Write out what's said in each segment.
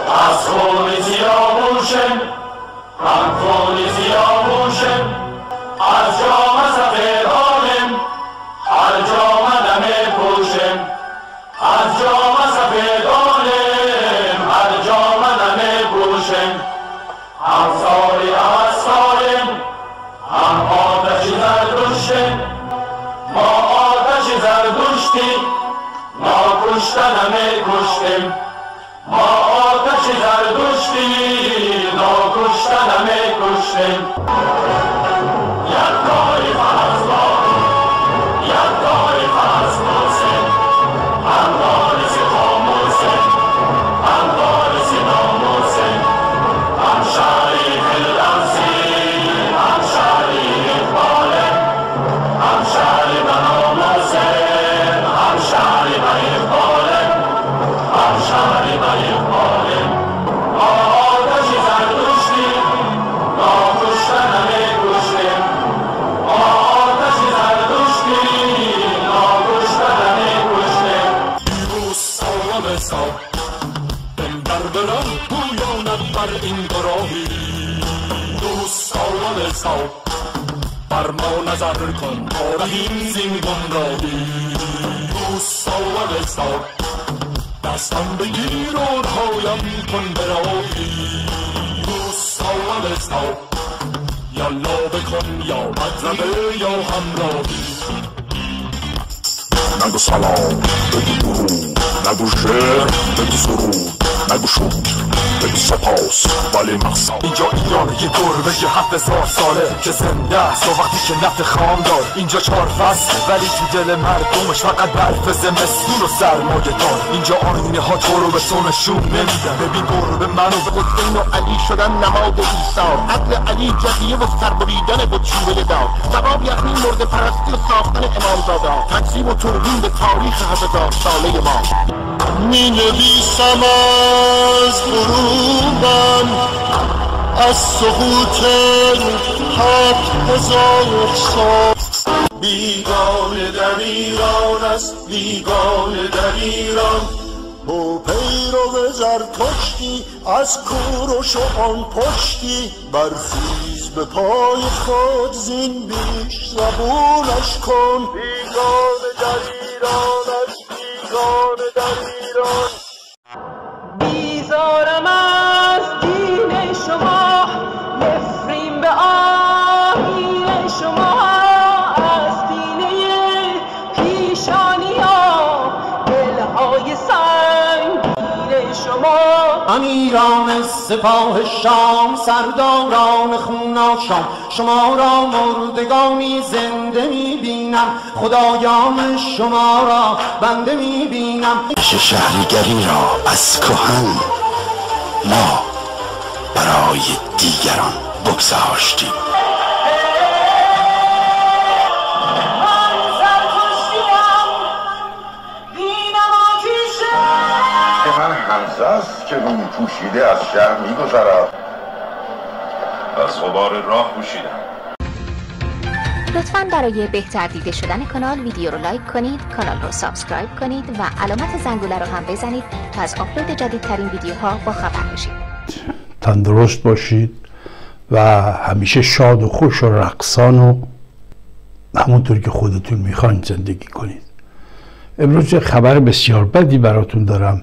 از خونی سیاوشم هم خونی سیاوشم از جام سفیدانم هر جام نمی پوشم از جام سفیدانم هر جام نمی پوشم هم ساری هم سارم هم آتشی زردشتم ما آتشی زردشتی ما کشتن نمی کشتیم ما آتش زردشتی ناکشتن نمی کشتیم یکتای فرزبان یکتای فرزباسن هم وارث خاموسن هم وارث ناموسن هم شهری فردوسی هم شهری اقبالن هم شهری بناموسن هم شهری به اقبالن هم شهری به اقبالن آتش زردشتی ناکشتن نمی کشتیم آتش زردشتی ناکشتن نمی کشتیم دیروز سالم سال بندر برم پویاند بر این گراهی دیروز سالم سال بر ما نظر کن آرهیم زین گمراهی دیروز سالم سال دستم بگیر و پایم کن براهی روز سال سال یا لابه کن یا مطربه یا همراهی نگو سلام بگو درود نگو شعر بگو سرود نگو شکر بگو سپاس ولی مقصد اینجا ایران یه گربه 7000 ساله که زنده است و وقتی که نفت خام دار اینجا 4 فصل ولی تو دل مردمش فقط برف زمستون و سرمایه دار اینجا آینه ها تو رو به سونشون نمیدن ببین گربه منو به حسین و علی شدن نماد ایثار عدل علی جزیه و سربریدن بود شوره دار ثواب یقین مرد پرستی و ساختن امامزاده تکذیب و توهین به تاریخ 7000 ساله ما می نویسم از غروبم از سقوط 7000 سال بیگانه در ایران است بیگانه در ایران او پیرو زرتشتی از کوروش و آن پشتی برخیز به پای خود زین بیش زبونش کن بیگانه در ایران است بیگانه در ایران بیزارم از دین شما نفرین به آیین شما از دینه پیشانی ها دلهای سنگین شما امیران سپاه شام سرداران خوناشام شما را مردگانی زنده میبینم خدایان شما را بنده میبینم شهریگری را از کهن ما برای دیگران بگذاشتیم من حمزه است که روی پوشیده از شهر میگذرد از غبار راه پوشیدم لطفاً برای بهتر دیده شدن کانال ویدیو رو لایک کنید، کانال رو سابسکرایب کنید و علامت زنگوله رو هم بزنید تا از آپلود جدیدترین ویدیوها با خبر بشید. تندرست باشید و همیشه شاد و خوش و رقصان و همونطور که خودتون میخواین زندگی کنید. امروز یه خبر بسیار بدی براتون دارم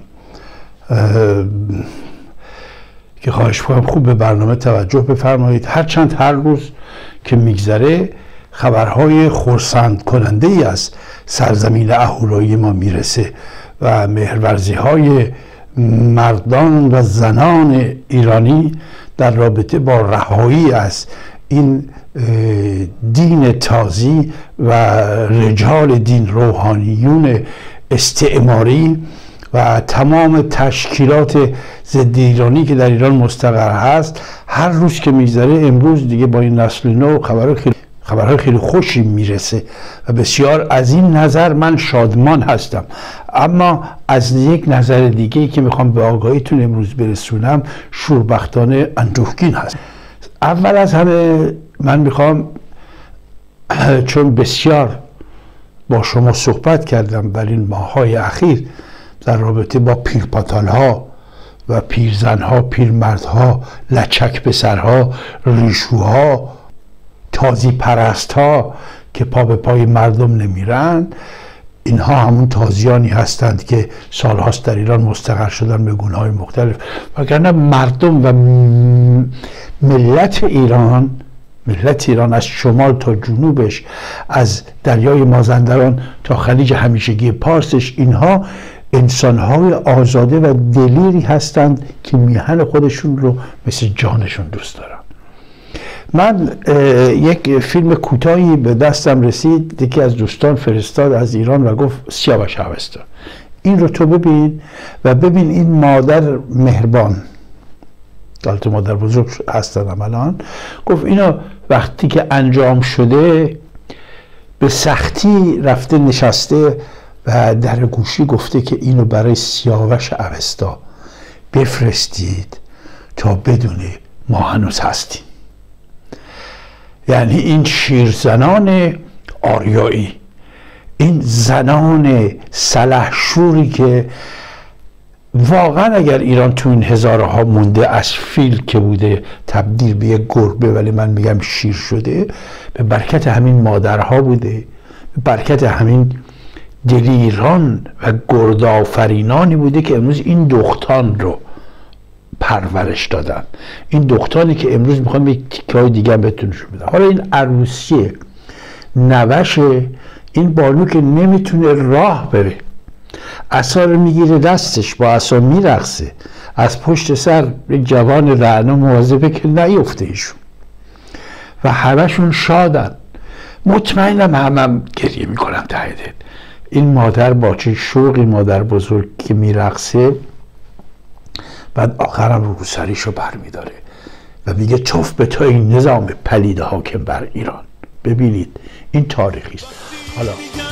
که خواهش می‌کنم خوب به برنامه توجه بفرمایید. هرچند هر روز که میگذره خبرهای خرسند کننده ای از سرزمین اهورایی ما میرسه و مهرورزی های مردان و زنان ایرانی در رابطه با رهایی از این دین تازی و رجال دین روحانیون استعماری و تمام تشکیلات ضد ایرانی که در ایران مستقر هست هر روز که میگذره امروز دیگه با این نسل نو خبرهای خیلی خوشی میرسه و بسیار از این نظر من شادمان هستم. اما از یک نظر دیگه که میخوام به آگاهیتون امروز برسونم شوربختانه اندوهگین هست. اول از همه من میخوام، چون بسیار با شما صحبت کردم در این ماه‌های اخیر در رابطه با پیرپاتال ها و پیرزنها، پیرمردها، لچک پسرها، ریشوها، تازی پرستها که پا به پای مردم نمیرن، اینها همون تازیانی هستند که سالهاست در ایران مستقر شدن به گونه‌های مختلف. وگرنه مردم و ملت ایران از شمال تا جنوبش، از دریای مازندران تا خلیج همیشگی پارسش، اینها انسان‌های آزاده و دلیری هستند که میهن خودشون رو مثل جانشون دوست دارن. من یک فیلم کوتاهی به دستم رسید، یکی از دوستان فرستاد از ایران و گفت سیاوش اوستا این رو تو ببین و ببین این مادر مهربان، البته مادر بزرگ هستن الان، گفت اینا وقتی که انجام شده به سختی رفته نشسته و در گوشی گفته که اینو برای سیاوش اوستا بفرستید تا بدونه ما هنوز هستیم. یعنی این شیرزنان آریایی، این زنان سلحشوری که واقعا اگر ایران تو این هزارها مونده از فیل که بوده تبدیل به یک گربه، ولی من میگم شیر شده، به برکت همین مادرها بوده، به برکت همین دلیران و گردآفرینانی بوده که امروز این دختان رو پرورش دادن. این دختانی که امروز میخوام یک تیکه‌های دیگه هم بهتون نشون بدم. حالا این عروسیه، نوش این بانو که نمیتونه راه بره، عصا رو میگیره دستش، با عصا میرقصه، از پشت سر یک جوان رعنا مواظبه که نیفته ایشون و همشون شادن. مطمئنم هم گریه میکنم ته دل. این مادر با چه شوقی، مادر بزرگ که میرقصه، بعد آخرم رو سریشو بر میداره و میگه چف به تو این نظام پلید حاکم بر ایران. ببینید این تاریخی است. حالا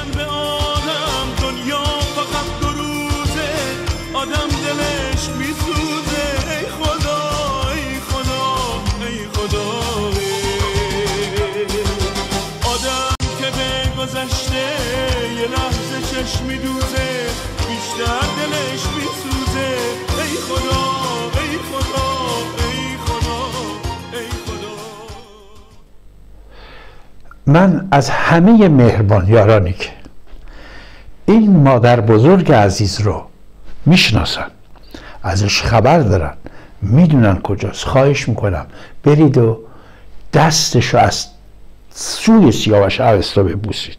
من از همه مهربان یارانی که این مادر بزرگ عزیز رو میشناسن، ازش خبر دارن، میدونن کجاست، خواهش میکنم برید و دستشو از سوی سیاوش اوستا ببوسید،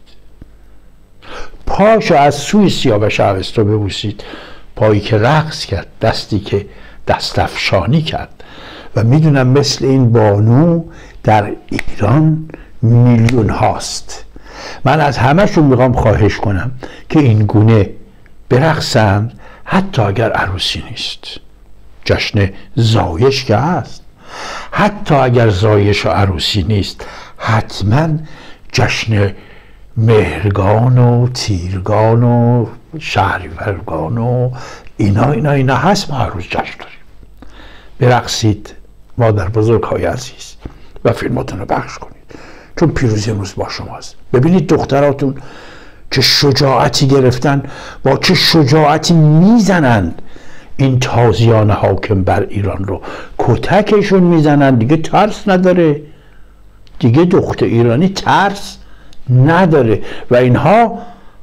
پاشو از سوی سیاوش اوستا ببوسید، پایی که رقص کرد، دستی که دست افشانی کرد. و میدونم مثل این بانو در ایران میلیون هاست. من از همهشون میخوام خواهش کنم که این گونه برقصن، حتی اگر عروسی نیست. جشن زایش که هست، حتی اگر زایش و عروسی نیست، حتما جشن مهرگان و تیرگان و شهریورگان و اینا هست. ما هر روز جشن داریم. برقصید مادر بزرگ های عزیز و فیلماتون رو پخش کنید، چون پیروزی امروز با شماست. ببینید دختراتون چه شجاعتی گرفتن، با چه شجاعتی میزنند این تازیان حاکم بر ایران رو. کتکشون میزنن، دیگه ترس نداره، دیگه دختر ایرانی ترس نداره. و اینها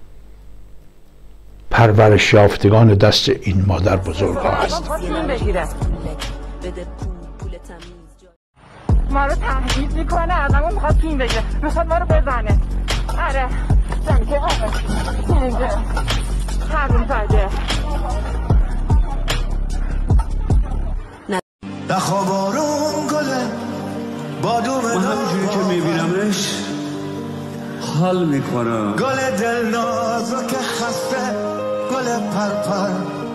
پرورش یافتگان دست این مادر بزرگ ها هست. ما رو تهدید میکنه، ازمون میخواد فیلم بگیره، میخواد ما رو بزنه. آره زن که اینجا حروم زاده. دخوابارون گله بادوم همینجوری که میبینمش حال میکنم. گل دل نازک خسته، گل پرپر،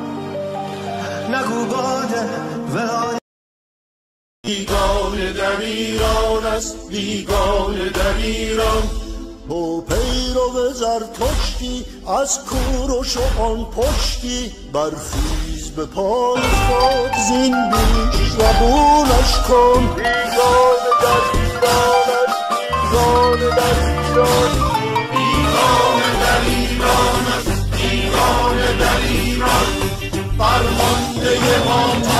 نگو باده ولای بیگانه در ایران است، بیگانه در ایران. با پیرو زرتشتی از کوروش و آن پشتی، برخیز به پای خود زین بیش زبونش کن. بیگانه در ایران است، بیگانه در ایران، بیگانه در ایران است، بیگانه در ایران. فرمانده ما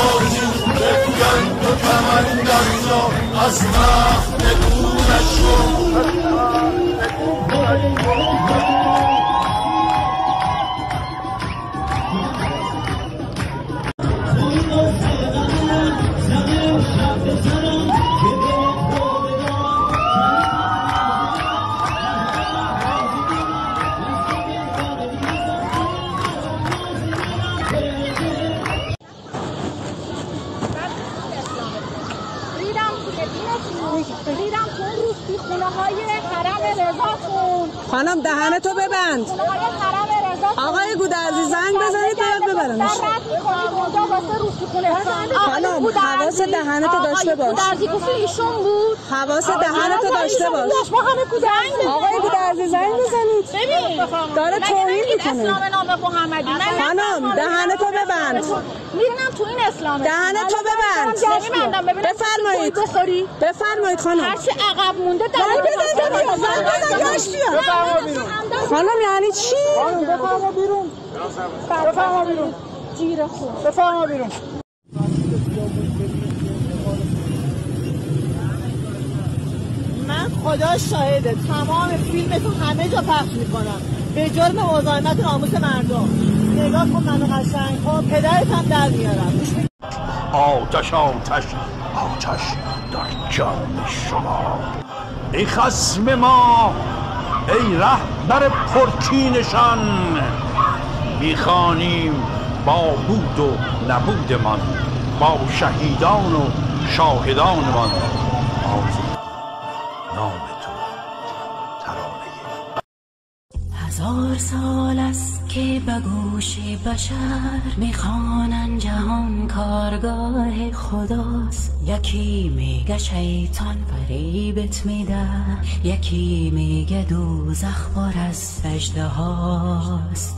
کمندرزا از مخ نگونش شد خانم دهنتو ببند. آقای گودرزی زنگ بزنید باید ببرنش. خانم حواس دهنتو داشته باش. گودرزی گفت ایشون بود. حواس دهنتو داشته باش. آقای گودرزی زنگ بزنید. ببین داره توهین میکنه. اسلام نام محمدی. خانم دهنتو ببند. میرینم تو این اسلام. دهنتو ببند. بفرمایید. بفرمایید خانم. هرچی عقب مونده خانم یعنی چی؟ بفرما بیرون. بفرما بیرون. جیره خوب. بفرما بیرون. من خدا شاهده تمام فیلم تو همه جا پخش میکنم به جرم مزاحمت ناموس مردم. نگاه کن منو قشنگ. خب پدرت هم در میارم. آتش آتش آتش در جان شما ای خصم ما، ای رهبر پرکینشان، میخوانیم با بود و نبودمان، با شهیدان و شاهدانمان آزی نام تو ترانه. 1000 سال است که به گوش بشر میخوانن جهان کارگاه خداست. یکی میگه شیطان فریبت میده، یکی میگه دوزخ پر از اژدهاست.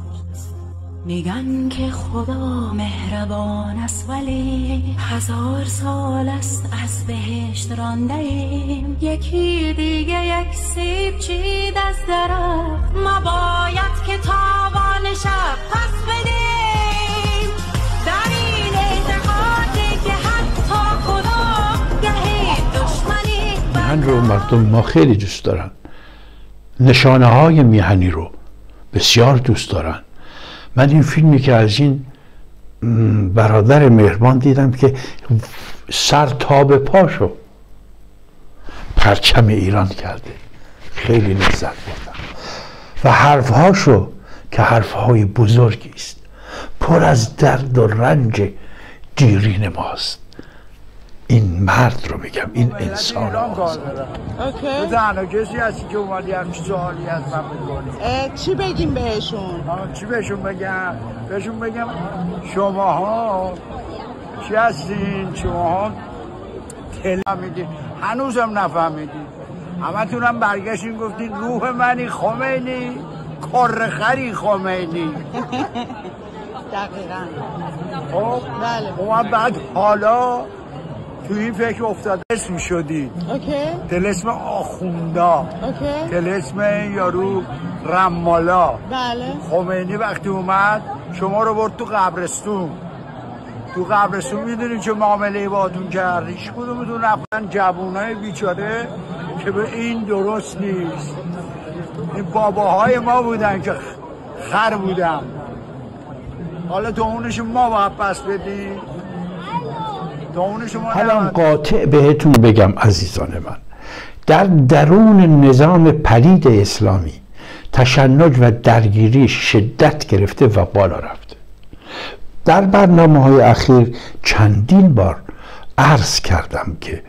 میگن که خدا مهربان است ولی 1000 سال است از بهشت رانده ایم. یکی دیگه یک سیب چید از درخت، ما باید که تاوان شب پس بدیم. در این اعتقادی که حتی خدا گهی دشمنی میهن رو مردم ما خیلی دوست دارن، نشانه های میهنی رو بسیار دوست دارن. من این فیلمی که از این برادر مهربان دیدم که سر تا به پاشو پرچم ایران کرده، خیلی لذت بردم و حرفهاشو که حرفهای بزرگی است، پر از درد و رنج دیرین ماست. این مرد رو میگم، این انسان هست. تو تنها کسی هستی که اومدی همچی سوالی از من میکنی. چی بگیم بهشون؟ چی بهشون بگم؟ بهشون بگم شماها چی هستین؟ شماها نفهمیدین، هنوزم نفهمیدین. همه تونم برگشتین گفتین روح منی خمینی، کرخری خمینی. دقیقا. خب بله. بعد حالا تو این فکر افتاده اسم شدی. تلسم آخوندا. تلسم یارو رمالا. بله. خمینی وقتی اومد شما رو برد تو قبرستون. تو قبرستون میدونین چه معامله باهاتون کرد؟ هیچ کدومتون رفتن جوونای بیچاره که به این درست نیست. این باباهای ما بودن که خر بودن. حالا تو اونش ما باید پس بدیم. حالا قاطع بهتون بگم عزیزان من، در درون نظام پلید اسلامی تشنج و درگیری شدت گرفته و بالا رفته. در برنامه‌های اخیر چندین بار عرض کردم که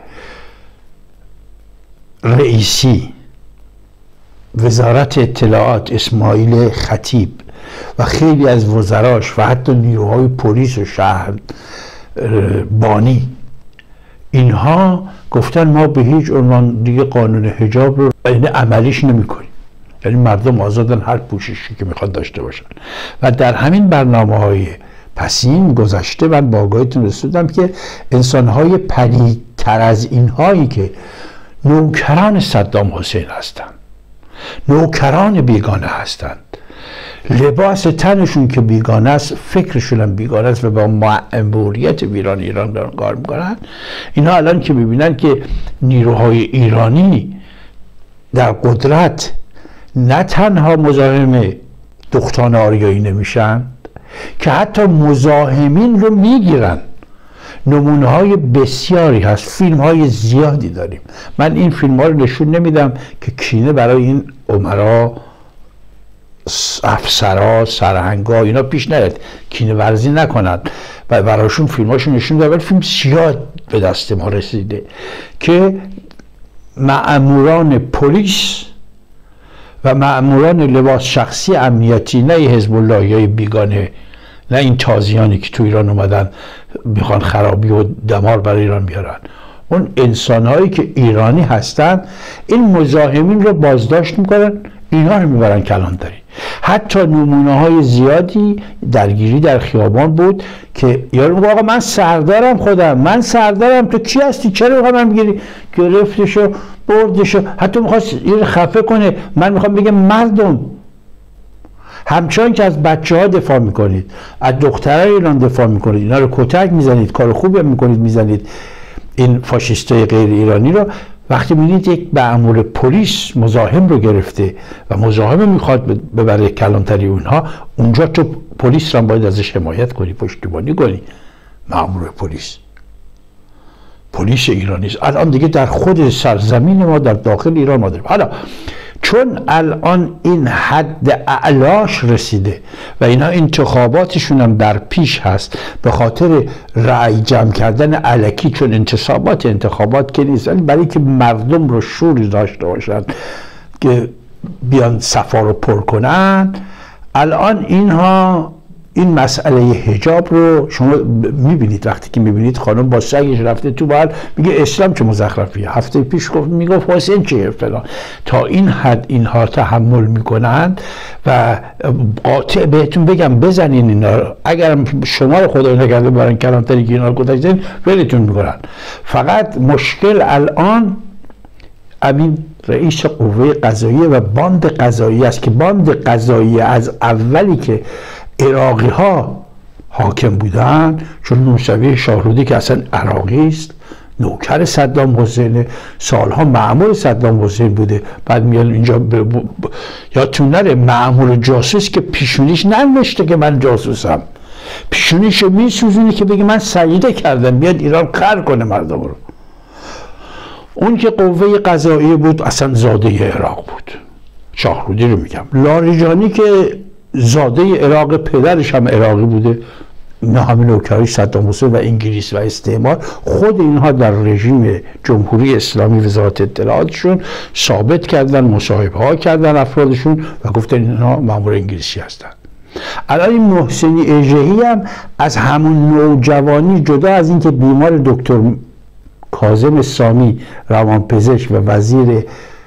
رئیسی وزارت اطلاعات اسماعیل خطیب و خیلی از وزراش و حتی نیروهای پلیس و شهر بانی، اینها گفتن ما به هیچ عنوان دیگه قانون حجاب رو عملیش نمی کنیم. یعنی مردم آزادن هر پوششی که میخواد داشته باشن. و در همین برنامه‌های پسین گذشته من با آگاهیتون رسوندم که انسان‌های پلیدتر از اینهایی که نوکران صدام حسین هستند، نوکران بیگانه هستند، لباس تنشون که بیگانه است، فکرشون هم بیگانه است و با مأموریت ایران دارن کار میکنن. اینا الان که میبینن که نیروهای ایرانی در قدرت نه تنها مزاحم دختان آریایی نمیشن که حتی مزاحمین رو میگیرن. نمونه های بسیاری هست، فیلم های زیادی داریم. من این فیلم ها رو نشون نمیدم که کینه برای این امرا، افسرها، سرهنگا اینا پیش نیاد، کینه ورزی نکنند و برایشون فیلم هاشون نشون دادم. ولی فیلم زیاد به دست ما رسیده که مأموران پلیس و مأموران لباس شخصی امنیتی، نه حزب اللهی بیگانه، نه این تازیانی که تو ایران اومدن میخوان خرابی و دمار برای ایران بیارن، اون انسانهایی که ایرانی هستن این مزاحمین رو بازداشت میکنن، اینا رو میبرن کلانتری. حتی نمونه های زیادی درگیری در خیابان بود که یارو میگه آقا من سردارم، خودم من سردارم، تو کی هستی، چرا میخوام من بگیری؟ گرفتشو بردشو، حتی میخواست این خفه کنه. من میخوام بگم مردم، همچنان که از بچه ها دفاع میکنید، از دخترای ایران دفاع میکنید، اینا رو کتک میزنید، کار خوبی میکنید میزنید، این فاشیستای غیر ایرانی رو، وقتی میبینید یک مأمور پلیس مزاحم رو گرفته و مزاحم میخواد ببره کلانتری اونها، اونجا تو پلیس رو باید ازش حمایت کنی، پشتیبانی کنی. مأمور پلیس ایرانی است. الان دیگه در خود سرزمین ما در داخل ایران ما داریم. حالا چون الان این حد اعلاش رسیده و اینا انتخاباتشون هم در پیش هست، به خاطر رأی جمع کردن الکی، چون انتخابات که نیست، برای که مردم رو شوری داشته باشن که بیان صفا رو پر کنن، الان اینها این مسئله حجاب رو شما میبینید. وقتی که میبینید خانم با سگش رفته تو بحر، میگه اسلام چه مزخرفیه، هفته پیش گفت میگفت حسین چیه فلان. تا این حد اینها تحمل میکنند و قاطع بهتون بگم بزنین اینا رو، اگر شما رو خدای نکرده برن کلانتری که اینا رو گذاشتین ولتون میکنن. فقط مشکل الان امین رئیس قوه قضاییه و باند قضایی است که باند قضایی از اولی که عراقی ها حاکم بودن، چون موسوی شاهرودی که اصلا عراقی است، نوکر صدام حسین، سالها مأمور صدام حسین بوده، بعد میاد اینجا یادتون نره مأمور جاسوس که پیشونیش ننوشته که من جاسوسم، پیشونیش میسوزونه که بگه من سیده کردم، بیاد ایران قهر کنه مردم رو. اون که قوه قضاییه بود اصلا زاده عراق بود، شاهرودی رو میگم. لاریجانی که زاده عراق، پدرش هم عراقی بوده، اینا همه نوکرای صدام حسین و انگلیس و استعمار. خود اینها در رژیم جمهوری اسلامی وزارت اطلاعاتشون ثابت کردن، مصاحبه ها کردن افرادشون و گفتن اینها مأمور انگلیسی هستن. الان این محسنی اژه‌ای هم از همون نوجوانی، جدا از اینکه بیمار دکتر کاظم سامی روانپزشک و وزیر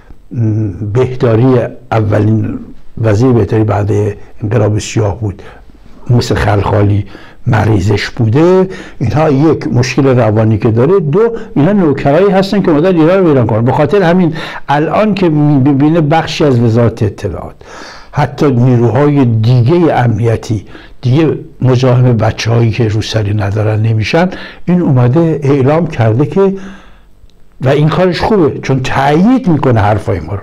بهداری، اولین وزیر بهداری بعد انقلاب سیاه بود، مثل خلخالی مریضش بوده، اینها یک مشکل روانی که داره، دو اینا نوکرایی هستن که مدت ایران رو ویران کنن. به خاطر همین الان که میبینه بخشی از وزارت اطلاعات، حتی نیروهای دیگه امنیتی دیگه مزاحم بچه‌هایی که روسری ندارن نمیشن، این اومده اعلام کرده که و این کارش خوبه چون تأیید میکنه حرفای ما رو،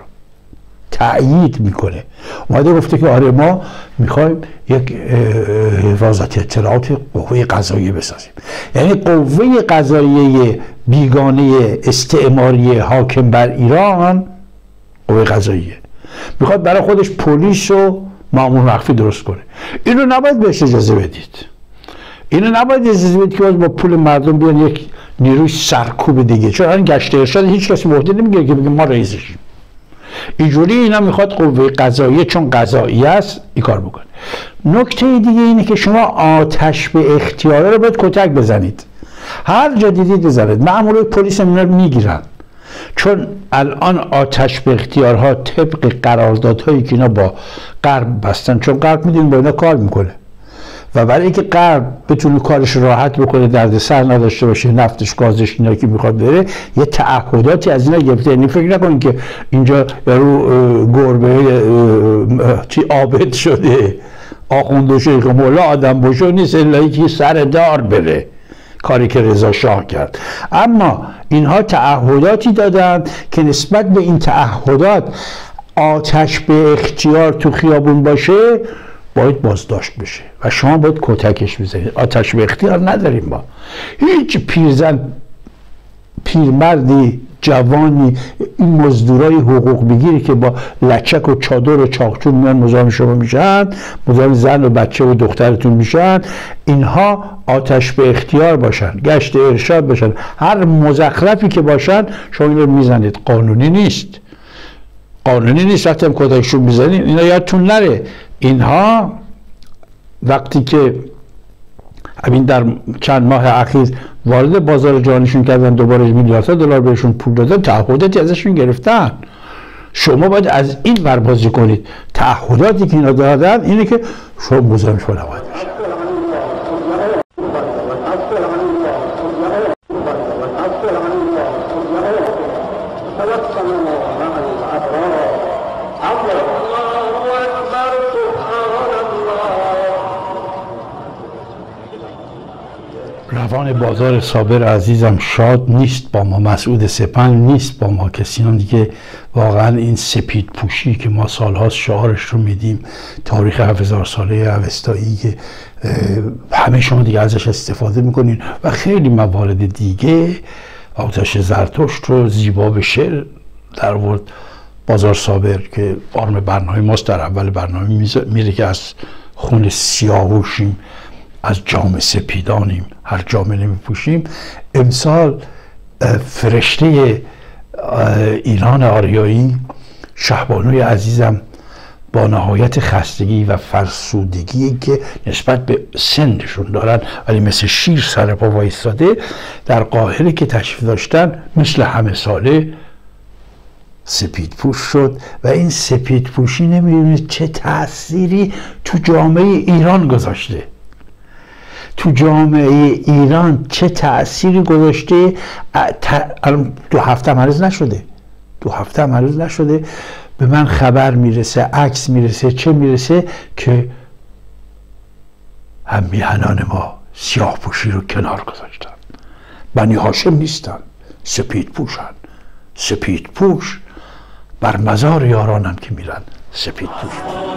تأیید میکنه. اومده گفته که آره ما میخوایم یک حفاظت اطلاعات قوه قضاییه بسازیم. یعنی قوه قضاییه بیگانه استعماری حاکم بر ایران، قوه قضاییه میخواد برای خودش پلیس و مأمور مخفی درست کنه. اینو نباید بهش اجازه بدید. اینو نباید اجازه بدید که باز با پول مردم بیان یک نیروی سرکوب دیگه، چون این گشت ارشاد هیچ کسی مهدی نمیگه که بگه ما رئیسشیم. اینجوری اینا میخواد قوه قضاییه چون قضایی است این کار بکنه. نکته دیگه اینه که شما آتش به اختیاره رو باید کتک بزنید، هر جا دیدید بزنید. مأمورای پلیس هم اینا رو میگیرن، چون الان آتش به اختیارها طبق قراردادهایی که اینا با غرب بستن، چون غرب میدونید با اینا کار میکنه و برای اینکه غرب بتونه کارش راحت بکنه، دردسر نداشته باشه، نفتش گازش اینا که میخواد بره، یه تعهداتی از اینا گرفته. یعنی فکر نکنید که اینجا رو گربه چی عابد شده، آخوند و شیخ مولا آدم بشو نیست الا که سر دار بره، کاری که رضا شاه کرد. اما اینها تعهداتی دادن که نسبت به این تعهدات آتش به اختیار تو خیابون باشه باید بازداشت بشه و شما باید کتکش بزنید. آتش به اختیار نداریم ما. هیچ پیرزن، پیرمردی، جوانی، این مزدورای حقوق بگیری که با لچک و چادر و چاقچون میان مزاحم شما میشن، مزاحم زن و بچه و دخترتون میشن، اینها آتش به اختیار باشن، گشت ارشاد باشن، هر مزخرفی که باشن شما این رو میزنید. قانونی نیست، قانونی نیست. وقتی هم کتکشون میزنید اینا یادتون نره. اینها وقتی که همین در چند ماه اخیر وارد بازار جهانیشون کردن، دوباره میلیاردها دلار بهشون پول دادن، تعهداتی ازشون گرفتن. شما باید از این ور بازی کنید. تعهداتی که اینا دادن اینه که شما مزاحم شما نباید بشید. روان بازار صابر عزیزم شاد نیست با ما، مسعود سپند نیست با ما، کسیان دیگه واقعا این سپید پوشی که ما سالهاست شعارش رو میدیم، تاریخ 7000 ساله اوستایی که همه شما دیگه ازش استفاده میکنین و خیلی موارد دیگه. آتش زرتشت رو زیبا به شعر در آورد بازار صابر که فرم برنامه ماست. در اول برنامه میره که از خون سیاهوشیم، از جام سپیدانیم، هر جامه نمیپوشیم. امسال فرشته ایران آریایی شهبانوی عزیزم با نهایت خستگی و فرسودگی که نسبت به سنشون دارن ولی مثل شیر سر پا وایستاده، در قاهره که تشریف داشتن مثل همه ساله سپید پوش شد و این سپید پوشی نمیدونید چه تأثیری تو جامعه ایران گذاشته. تو جامعه ایران چه تأثیری گذاشته. 2 هفته عرض نشده، 2 هفته عرض نشده به من خبر میرسه، عکس میرسه، چه میرسه که هم میهنان ما سیاه پوشی رو کنار گذاشتن. بنی هاشم نیستن، سپید پوشن. سپید پوش بر مزار یارانم که میرن سپید پوش.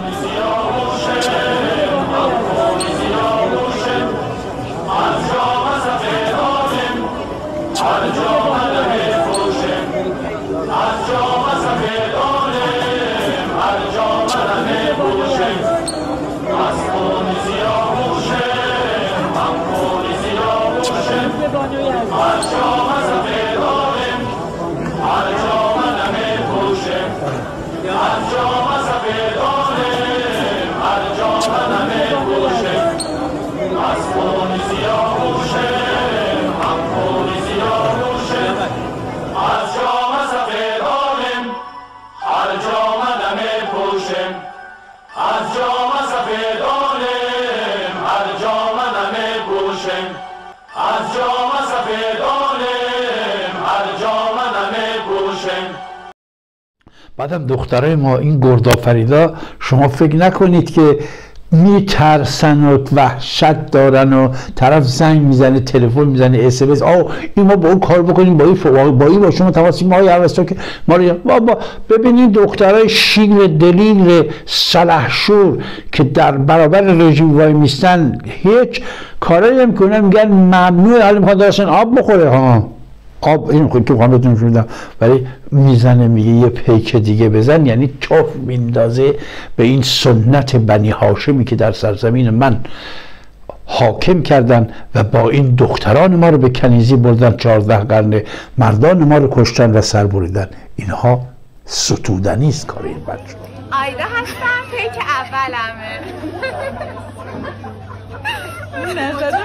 بعدم دخترای ما این گردآفریدا شما فکر نکنید که میترسن و وحشت دارن و طرف زنگ میزنه، تلفن میزنه، SMS این ما با اون کار بکنیم، با این با شما تماس ما اوستا که ما رو بابا. ببینید دخترای شیر دلیر سلحشور که در برابر رژیم وای میستن هیچ کارایی نمیکنن، میگن ممنوع، حالا میخواد درستن آب بخوره ها، آب این خود تو خانتون شدم، ولی میزنه میگه یه پیک دیگه بزن، یعنی چوف میندازه به این سنت بنی هاشمی که در سرزمین من حاکم کردن و با این دختران ما رو به کنیزی بردن، 14 قرن مردان ما رو کشتن و سر بریدن. اینها ستودنی است کار این بچه. آیدا هستم، پیک اولمه. نزده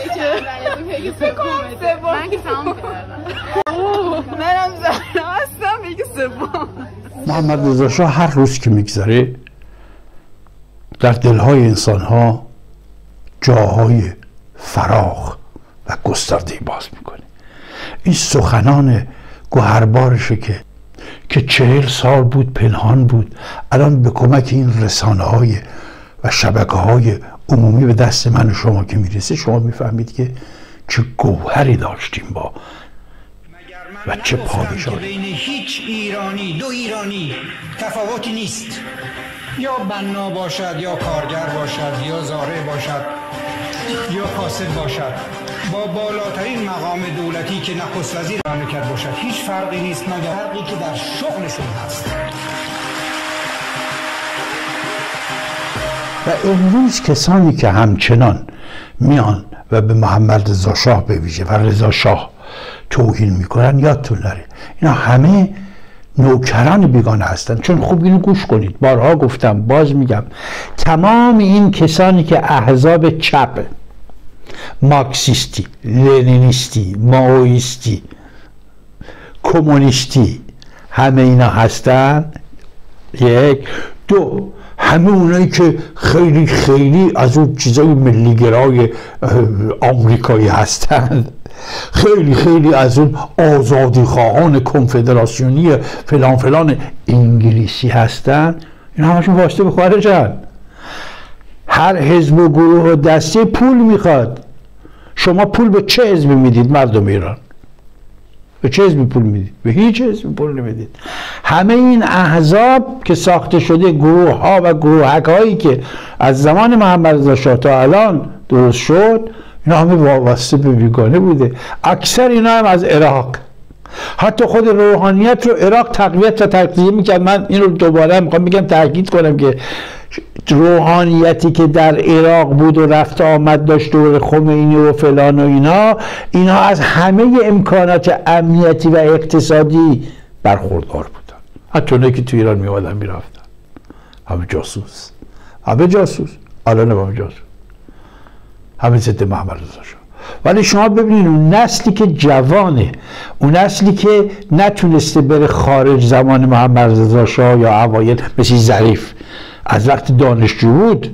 من که سوام منم زهرا هستم، پیک سوم. محمد رضا شاه هر روز که میگذره در دلهای انسانها جاهای فراخ و گسترده باز میکنه. این سخنان گوهربارشه که 40 سال بود پنهان بود، الان به کمک این رسانه های و شبکه های عمومی به دست من و شما که میرسه، شما میفهمید که چه گوهری داشتیم با و چه پادشاهی. بین هیچ ایرانی، دو ایرانی تفاوتی نیست، یا بنا باشد یا کارگر باشد یا زارع باشد یا کاسب باشد، با بالاترین مقام دولتی که نخست وزیر مملکت باشد، هیچ فرقی نیست مگر فرقی که در شغلشون هست. و امروز کسانی که همچنان میان و به محمد رضا شاه به ویژه و رضا شاه توهین میکنن، یادتون نره اینا همه نوکران بیگانه هستن. چون خوب اینو گوش کنید، بارها گفتم باز میگم، تمام این کسانی که احزاب چپ، مارکسیستی، لنینیستی، مائویستی، کمونیستی، همه اینا هستن. یک. دو، همه اونایی که خیلی خیلی از اون چیزای ملیگرای آمریکایی هستند، خیلی خیلی از اون آزادی خواهان کنفدراسیونی فلان فلان انگلیسی هستن، اینا همشون واسطه به خارجن. هر حزب و گروه و دسته پول میخواد. شما پول به چه حزبی میدید مردم ایران؟ به چه حزبی پول میدید؟ به هیچ حزبی پول نمیدید. همه این احزاب که ساخته شده، گروه ها و گروهک هایی که از زمان محمد رضا شاه تا الان درست شد، اینا همه وابسته به بیگانه بوده. اکثر اینا هم از عراق. حتی خود روحانیت رو عراق تقویت و تقویه میکرد. من این رو دوباره میخوام بگم، تاکید کنم که روحانیتی که در عراق بود و رفت آمد داشت دور خمینی و فلان و اینا از همه امکانات امنیتی و اقتصادی برخوردار بودن. حتی اونایی که تو ایران میومدن میرفتن، همه جاسوس، همه جاسوس، الان همه جاسوس، همه ضد محمد رضا شاه. ولی شما ببینید اون نسلی که جوانه، اون نسلی که نتونسته بره خارج زمان محمد رضا شاه یا اوایل، مثل ظریف از وقت دانشجو بود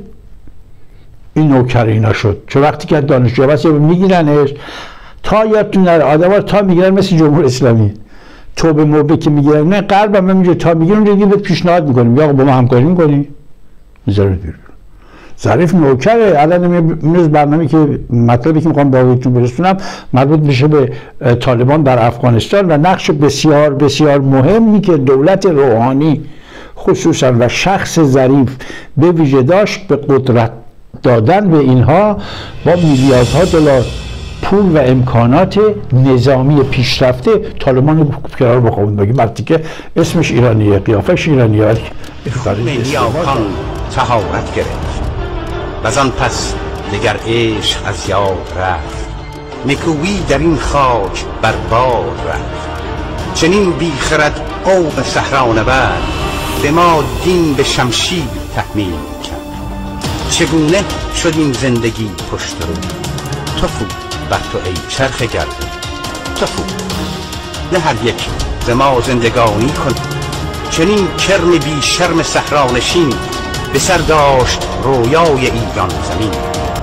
این نوکر اینا شد. چون وقتی که دانشجو بس میگیرنش، تا یادتون نره آدم‌ها تا میگیرن مثل جمهوری اسلامی، تو به موقع که میگیرن نه غرب هم همینجوری تا میگیرن دیگه بهت پیشنهاد میکنیم یا با ما همکاری میکنی ظریف بیرون. ظریف نوکره. الان امروز برنامه‌ای که مطلبی که میخوام با بهتون برسونم مربوط میشه به طالبان در افغانستان و نقش بسیار بسیار مهمی که دولت روحانی خصوصا و شخص ظریف به ویژه داشت به قدرت دادن به اینها با میلیاردها دلار پول و امکانات نظامی پیشرفته. طالبان رو کنار بخوابون بگیم وقتی که اسمش ایرانیه، قیافش ایرانیه، ولی خمینی آخان طهارت گرفت و زن پس دگر عشق از یاد رفت، نکویی در این خاک برباد رفت. چنین بیخرد قوم صحرانورد به ما دین به شمشیر تحمیل کرد. چگونه شد این زندگی پشت رو؟ تو فود بر تو ای چرخ گردون، تو فود نه هر یک ز ما زندگانی کن. چنین کرم بی شرم صحرانشین به سر داشت رویای ایران زمین.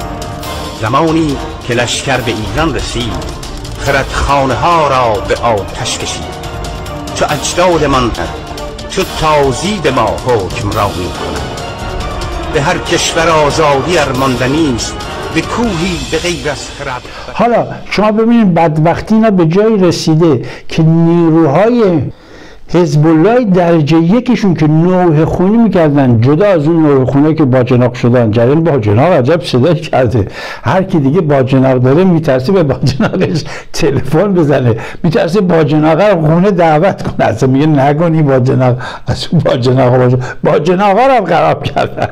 زمانی که لشکر به ایران رسید، خردخانه ها را به آتش کشید. چو اجدادمان چو تازی به ما حکمرانی کنند. به هر کشور آزادی ارماندنی است، به کوهی به غیر از خرد. حالا شما ببینید بدبختی اینا به جایی رسیده که نیروهای حزب الله درجه یکشون که نوحه خونی میکردن، جدا از اون نوحه خونی که باجناق شدن، جریان باجناق عجب صدایی کرده. هر کی دیگه باجناق داره میترسه به باجناقش تلفن بزنه، میترسه باجناق رو خونه دعوت کنه. اصلا میگه نگونی باجناق، از اون باجناق رو هم خراب کرده.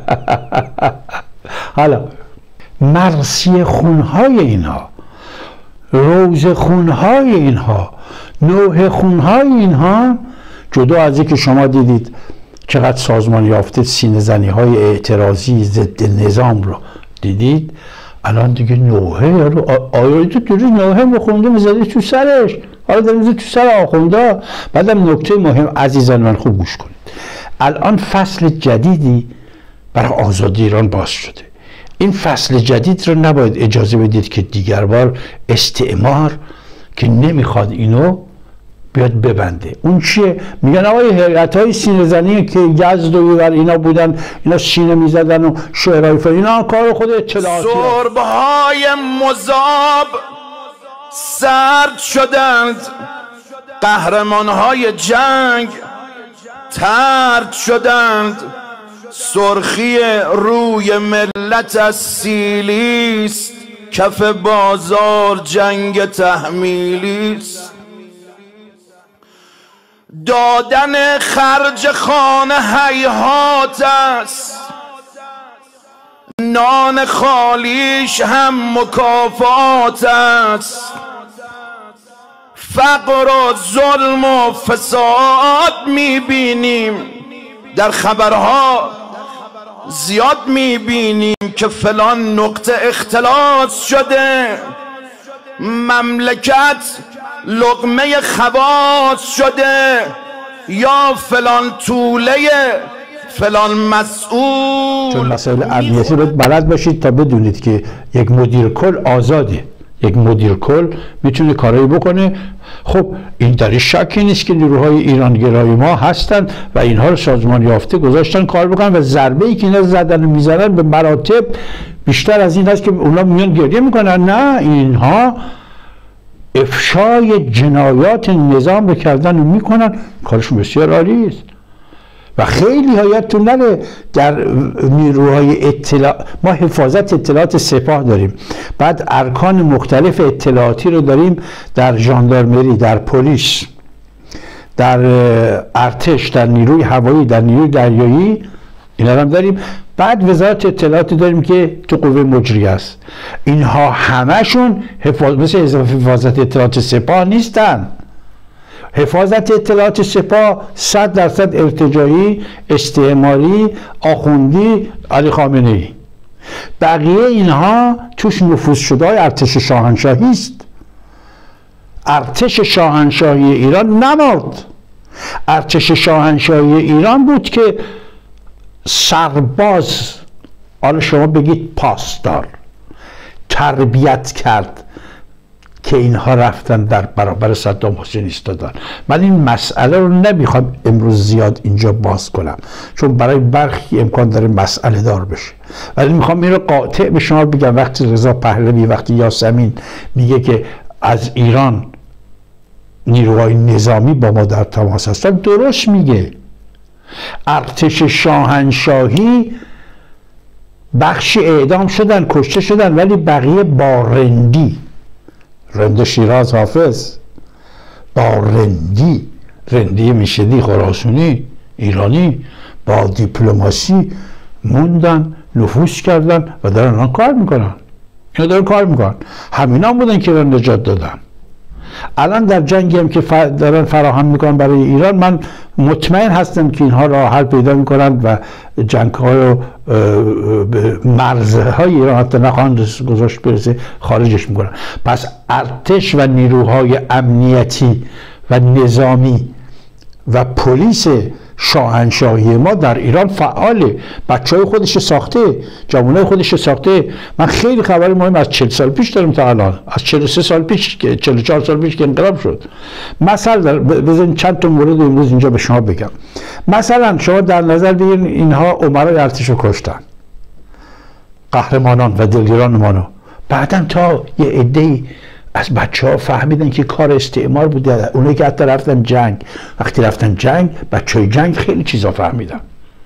حالا مرثیه خونهای اینها، روزه خونهای اینها، نوحه خونهای اینها، جدا از اینکه شما دیدید چقدر سازمان یافته سینه زنی های اعتراضی ضد نظام رو دیدید، الان دیگه نوحه رو آیات تو نوحه بخونده میزده تو سرش، حالا داره میزده تو سر آخونده. بعدم نکته مهم عزیزان من خوب گوش کنید، الان فصل جدیدی برای آزادی ایران باز شده. این فصل جدید رو نباید اجازه بدید که دیگر بار استعمار که نمیخواد اینو بیاد ببنده. اون چیه؟ میگن آقای هیئت‌های سینه زنی که یزد و اینا بودن، اینا سینه میزدن و شعرهای فر، اینا کار خود اطلاعاتی. سربهای مذاب سرد شدند، قهرمانهای جنگ طرد شدند، سرخی روی ملت از سیلیست، کف بازار جنگ تحمیلیست. دادن خرج خانه هیهات است، نان خالیش هم مکافات است. فقر و ظلم و فساد میبینیم، در خبرها زیاد میبینیم که فلان نقطه اختلاس شده، مملکت لقمه خواص شده، یا فلان طوله فلان مسئول. چون مسائل امنیتی رو بلد باشید تا بدونید که یک مدیر کل آزاده، یک مدیر کل میتونه کارایی بکنه. خب این در شکی نیست که نیروهای ایرانگرای ما هستن و اینها رو سازمان یافته گذاشتن کار بکنن و ضربه ای که اینا زدن و میزنن به مراتب بیشتر از این هست که اونا میان گریه میکنن. نه، اینها افشای جنایات نظام رو کردن و میکنن، کارشون بسیار عالی است. و خیلی یادتون نره در نیروهای اطلاع، ما حفاظت اطلاعات سپاه داریم، بعد ارکان مختلف اطلاعاتی رو داریم، در ژاندارمری، در پلیس، در ارتش، در نیروی هوایی، در نیروی دریایی، اینا هم داریم. بعد وزارت اطلاعاتی داریم که تو قوه مجریه است. اینها همشون مثل حفاظت اطلاعات سپاه نیستن. حفاظت اطلاعات سپاه 100% ارتجاعی، استعماری، آخوندی، علی خامنه‌ای. بقیه اینها توش نفوذ شده های ارتش شاهنشاهی است. ارتش شاهنشاهی ایران نمرد. ارتش شاهنشاهی ایران بود که سرباز، حالا شما بگید پاسدار، تربیت کرد که اینها رفتن در برابر صدام حسین ایستادن. من این مسئله رو نمیخوام امروز زیاد اینجا باز کنم، چون برای برخی امکان داره مسئله دار بشه، ولی میخوام این رو قاطع به شما بگم. وقتی رضا پهلوی، وقتی یاسمین میگه که از ایران نیروهای نظامی با ما در تماس هستن، درست میگه. ارتش شاهنشاهی بخشی اعدام شدن، کشته شدن، ولی بقیه با رندی، رند شیراز حافظ، با رندی میشدی خراسانی ایرانی، با دیپلماسی موندن، نفوذ کردن و دارن الان کار میکنن. اینا دارن کار میکنن. همینا بودن که رند نجات دادن. الان در جنگی هم که دارن فراهم میکنن برای ایران، من مطمئن هستم که اینها راه حل پیدا میکنن و جنگ‌های و مرزهای ایران حتی نخواهند گذاشت برسه خارجش میکنن. پس ارتش و نیروهای امنیتی و نظامی و پلیس شاهنشاهی ما در ایران فعاله. بچهای خودش ساخته، جوانای خودش ساخته. من خیلی خبر مهم از 40 سال پیش دارم تا الان، از 43 سال پیش که 44 سال پیش که انقلاب شد. مثلا بزنین چند تا مورد امروز اینجا به شما بگم. مثلا شما در نظر بگیرید اینها عمرای ارتش رو کشتن، قهرمانان و دلگران مانو. بعدم تا یه عده‌ای از بچه‌ها فهمیدن که کار استعمار بوده. اونایی که حتی رفتن جنگ، وقتی رفتن جنگ، بچه‌های جنگ خیلی چیزا فهمیدن،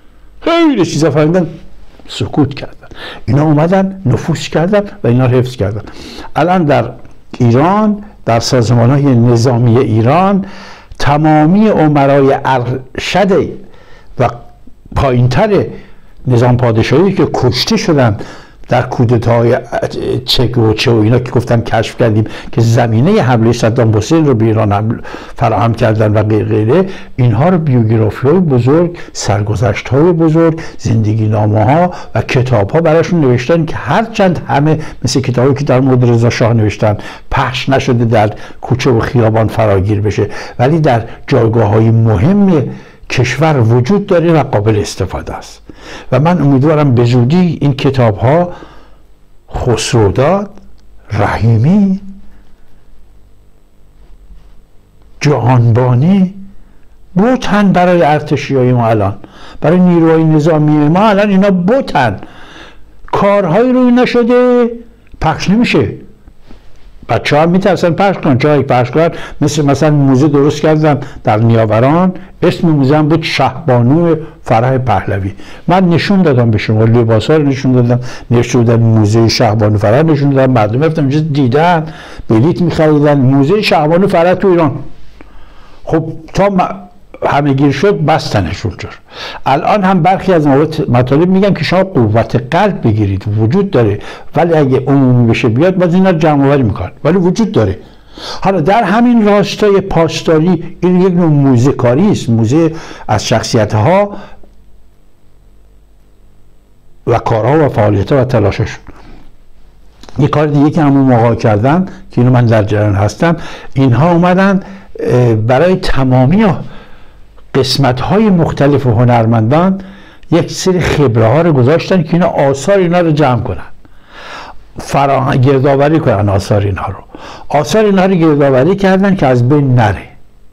سکوت کردن. اینا اومدن نفوذ کردن و اینا رو حفظ کردن. الان در ایران، در سازمان‌های نظامی ایران، تمامی امرای ارشد و پایین‌تر نظام پادشاهی که کشته شدن در کودتاهای چک و چه و اینا که گفتن کشف کردیم که زمینه حمله صدام حسین رو به ایران فراهم کردن و غیره، اینها رو بیوگرافی‌های بزرگ، سرگذشت‌های بزرگ، زندگی نامه‌ها و کتاب‌ها براشون نوشتن که هرچند همه مثل کتابی که در مورد رضا شاه نوشتن پخش نشده در کوچه و خیابان فراگیر بشه، ولی در جایگاه‌های مهم کشور وجود داره و قابل استفاده است. و من امیدوارم به زودی این کتاب ها خسروداد، رحیمی، جهانبانی بوتن برای ارتشیای ما الان، برای نیروهای نظامی ما الان اینا بوتن. کارهایی روی نشده پخش نمیشه. بچه ها میترسن پخش کنن. جایی پخش کنن مثلا موزه درست کردن در نیاوران، اسم موزه هم بود شهبانو فرح پهلوی. من نشون دادم به شما، لباس ها رو نشون دادم، نشون دادم موزه شهبانو فرح نشون دادم، مردم رفتن اونجا دیدن، بلیط میخریدن. موزه شهبانو فرح تو ایران. خب تا همه گیر شد بستنش اونجا. الان هم برخی از مطالب میگم که شما قوت قلب بگیرید، وجود داره، ولی اگه عمومی بشه بیاد باز اینا رو جمع آوری میکنن، ولی وجود داره. حالا در همین راستای پاسداری این یک نوع موزه کاری است، موزه از شخصیت ها و کارها و فعالیت ها و تلاششون. یه کار دیگه که همون موقع کردن که اینو من در جریان هستم، اینها اومدن برای تمامی قسمت های مختلف هنرمندان یک سری خبره ها رو گذاشتن که اینا آثار اینا رو جمع کنن، گردآوری کنن. آثار اینها رو گردآوری کردن که از بین نره.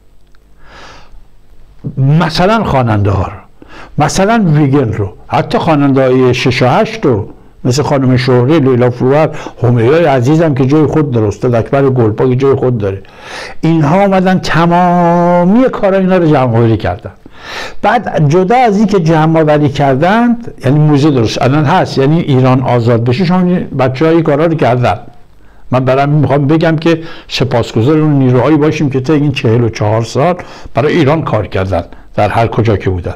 مثلا خواننده ها رو، مثلا ویگن رو، حتی خواننده های 6 و 8 رو، مثل خانم شهره، لیلا فروهر، همیرای عزیزم که جای خود داره، استاد اکبر گلپا که جای خود داره. اینها آمدن تمامی کارا اینا رو جمع آوری کردن. بعد جدا از این که جمع آوری کردند، یعنی موزه درست الان هست، یعنی ایران آزاد بشه، شما بچه‌ها این کارا رو کردن. من برام میخوام بگم که سپاسگزار اون نیروهایی باشیم که تا این 44 سال برای ایران کار کردن در هر کجا که بودن.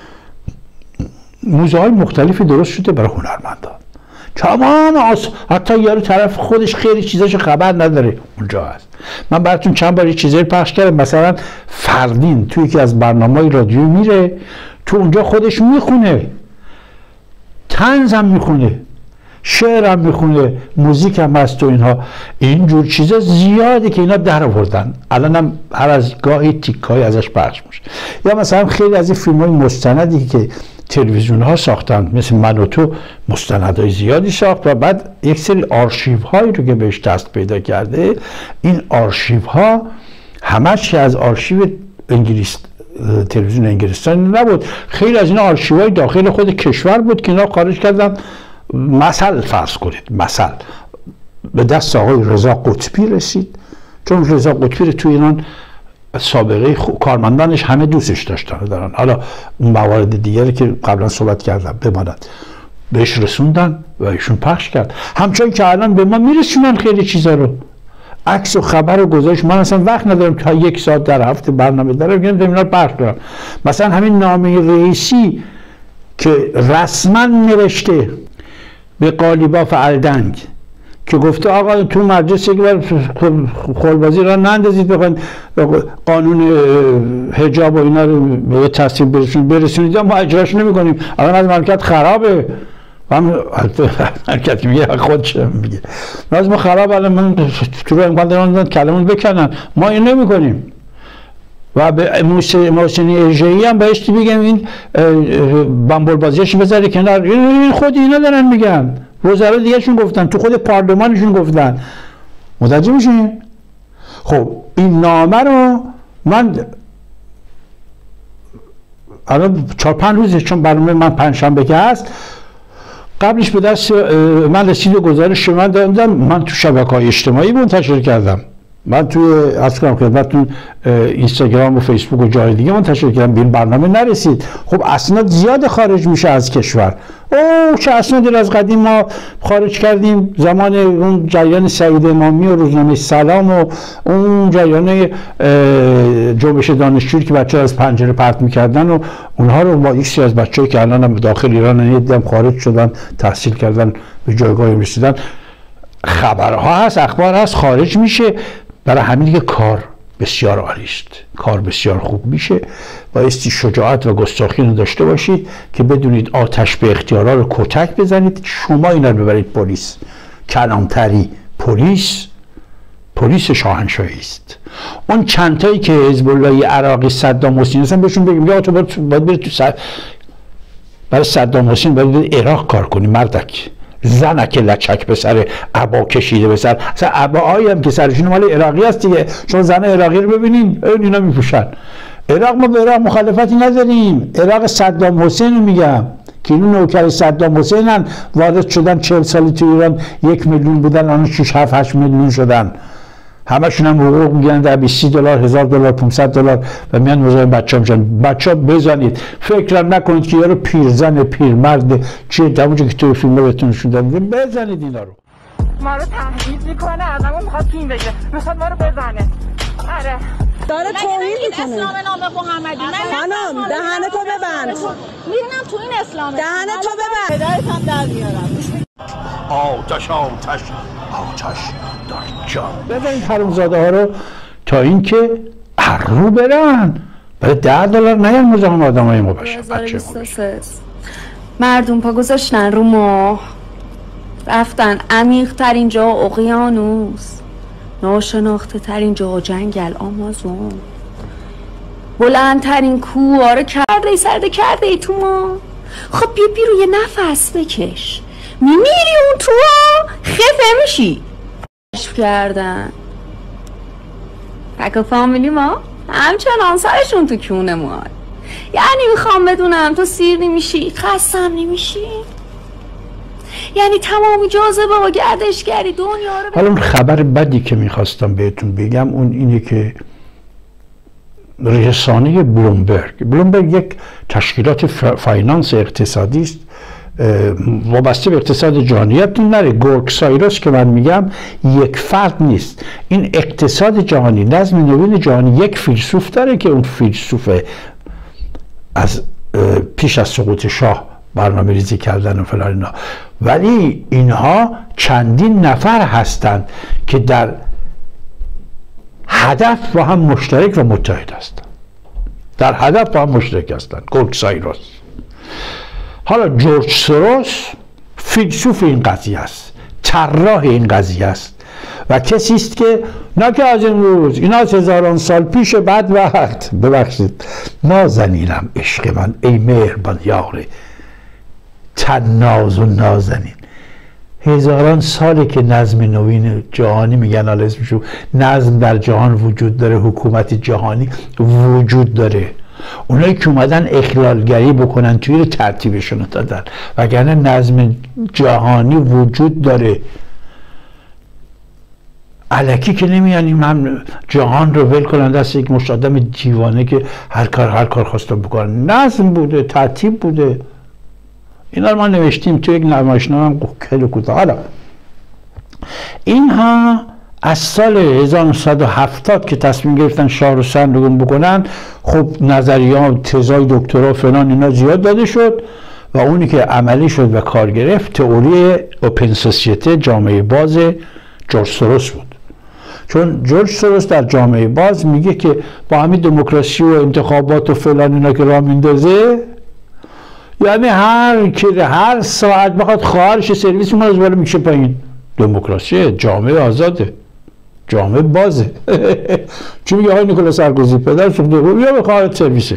موزه های مختلفی درست شده برای هنرمندان. تمام حتی یارو طرف خودش خیلی چیزاشو خبر نداره اونجا هست. من براتون چند بار چیزایی پخش کردم. مثلا فردین توی یکی از برنامه‌های رادیو میره تو اونجا خودش میخونه، طنز هم میخونه، شعر هم میخونه، موزیک هم هست تو اینها. اینجور چیزا زیاده که اینا در آوردن. الان هم هر از گاهی تیکایی ازش پخش میشه. یا مثلا خیلی از این فیلم‌های مستندی که تلویزیون ها ساختن، مثل من و تو، مستندهای زیادی ساخت و بعد یک سری آرشیو هایی رو که بهش دست پیدا کرده. این آرشیو ها همش از آرشیو انگلیس، تلویزیون انگلستان نبود، خیلی از این آرشیو های داخل خود کشور بود که اینا خارج کردن. مثل فرض کنید، مثل به دست آقای رضا قطبی رسید، چون رضا قطبی رو تو ایران سابقه کارمندانش همه دوستش دارن. حالا اون موارد دیگری که قبلا صحبت کردم بماند، بهش رسوندن و ایشون پخش کرد. همچنین که الان به ما میرسونن خیلی چیزا رو، عکس و خبر رو گذاشت. من اصلا وقت ندارم تا 1 ساعت در هفته برنامه دارم میگم اینا رو پخش کنم. مثلا همین نامه رئیسی که رسما نوشته به قالیباف الدنگ که گفته آقا تو مجلس یک بار خلبازی را نندازید، بخواید قانون حجاب و اینا رو به تصویب برسونید، ما اجراش نمی کنیم. الان از مملکت خرابه. من مملکت که میگه خودش میگه از ما خراب، الان من تو رو امکان دارم کلمون بکنن، ما این نمی کنیم. و به محسنی اژه‌ای هم بهش بگم این بمبول بازیش بذاره کنار. این خود اینا دارن میگن، وزرا دیگه شون گفتن، تو خود پارلمانشون گفتن. متوجه میشین؟ خب این نامه رو من الان 4-5 روزه، چون برنامه من پنجشنبه که هست، قبلش به دست من رسید و گزارش من دادم، من تو شبکه‌های اجتماعی منتشر کردم. من توی از کنم خدمتتون اینستاگرام و فیسبوک و جای دیگه منتشر کردم، به این برنامه نرسید. خب اسناد زیاد خارج میشه از کشور. چه اسنادی از قدیم ما خارج کردیم، زمان اون جریان سعید امامی و روزنامه سلام و اون جریان جنبش دانشجویی که بچه‌ها از پنجره پرت میکردن و اونها رو با یک سری از بچه‌ای که الان هم داخل ایران دیدم خارج شدن، تحصیل کردن، به جایگاهی رسیدن. خبرها هست، اخبار هست، خارج میشه. برای همین که کار بسیار عالی است، کار بسیار خوب میشه. بایستی شجاعت و گستاخی رو داشته باشید که بدونید آتش به اختیارا رو کتک بزنید. شما اینا رو ببرید پلیس. کلانتری پلیس شاهنشاهی است. اون چند تایی که حزب الله عراقی صدام حسین هستن بهشون بگیم یا تو باید بری تو برای صدام حسین باید عراق کار کنی مردک. زنک لچک به سر عبا کشیده به سر. اصلا عباهایی هم که سرشون مال عراقی هست دیگه. شما زن عراقی رو ببینین اینا میپوشن. عراق ما به عراق مخالفتی نداریم. عراق صدام حسین رو میگم که این نوکر صدام حسینن، وارد شدن 40 سالی تو ایران 1 میلیون بودن، الان 6 7 8 میلیون شدن. همشون هم حقوق میگیرن در $20 $1000 $500 و میان مزاحم بچه‌ها میشن. بچه‌ها بزنید، فکرم نکنید که یارو پیرزن پیرمرد چیه، همونجوری که توی فیلم‌ها بهتون نشون دادن. بزنید اینا رو. ما رو تهدید میکنه، ازمون میخواد تیم بگیره، میخواد ما رو بزنه. آره داره توهین میکنه. اسلام نام محمدی. خانم دهنتو ببند. میرینم تو این اسلام. دهنتو ببند. پدرت هم در میارم. آتش آتش آتش در جان. بزنید حرومزاده ها رو تا اینکه هر رو برن. برای $10 نیان مزاحم آدمای ما بشن. 2023 مردم پا گذاشتن رو ما، رفتن عمیق ترین جا اقیانوس، ناشناخته ترین جا جنگل آمازون، بلندترین کوه رو کرده سرده کرده ای تو ما. خب بیا روی نفس بکش، میمیری اون تو خفه میشی. کشف کردن تک فامیلی ما همچنان سرشون تو کونه ما. یعنی میخوام بدونم تو سیر نمیشی، خستم نمیشی، یعنی تمامی جاذبه و گردشگری دنیا رو. حالا خبر بدی که میخواستم بهتون بگم اون اینه که رسانه بلومبرگ یک تشکیلات فاینانس اقتصادی است وابسته به اقتصاد جهانی. یادتون نره گورگ سایروس که من میگم یک فرد نیست. این اقتصاد جهانی، نظم نوین جهانی، یک فیلسوف داره که اون فیلسوف از پیش از سقوط شاه برنامه ریزی کردن و فلان اینا، ولی اینها چندین نفر هستند که در هدف با هم مشترک و متحد هستند. در هدف با هم مشترک هستند. گورگ سایروس. حالا جورج سوروس فیلسوف این قضیه است، طراح این قضیه است و کسی است که نه که از امروز، اینا از هزاران سال پیش بعد وقت. ببخشید نازنینم عشق من ای مهربان یار تناز و نازنین. هزاران ساله که نظم نوین جهانی میگن، حالا اسمشو نظم در جهان وجود داره، حکومت جهانی وجود داره. اونایی که اومدن اخلالگری بکنن توی رو ترتیبشون دادن، وگرنه نظم جهانی وجود داره. الکی که نمیان هم جهان رو ول کنن دست یک مشت آدم دیوانه که هر کار خواستن بکنن. نظم بوده، ترتیب بوده. اینا رو ما نوشتیم توی یک نمایشنامه هم خیلی کوتاه. حالا اینها از سال 1970 که تصمیم گرفتن شاه رو سرنگون بکنن، خب نظریات تزای دکترا فلان اینا زیاد داده شد و اونی که عملی شد و کار گرفت تئوری اوپن سوسیته، جامعه باز جورج سوروس بود. چون جورج سوروس در جامعه باز میگه که با همین دموکراسی و انتخابات و فلان اینا که راه میندازه، یعنی هر ساعت بخواد خواهرش سرویس اون رو بالا میکشه پایین. دموکراسی، جامعه آزاده، جامعه بازه. چون میگه آقای نیکولا سارکوزی پدر سوخته یا به خواهرت سرویسه.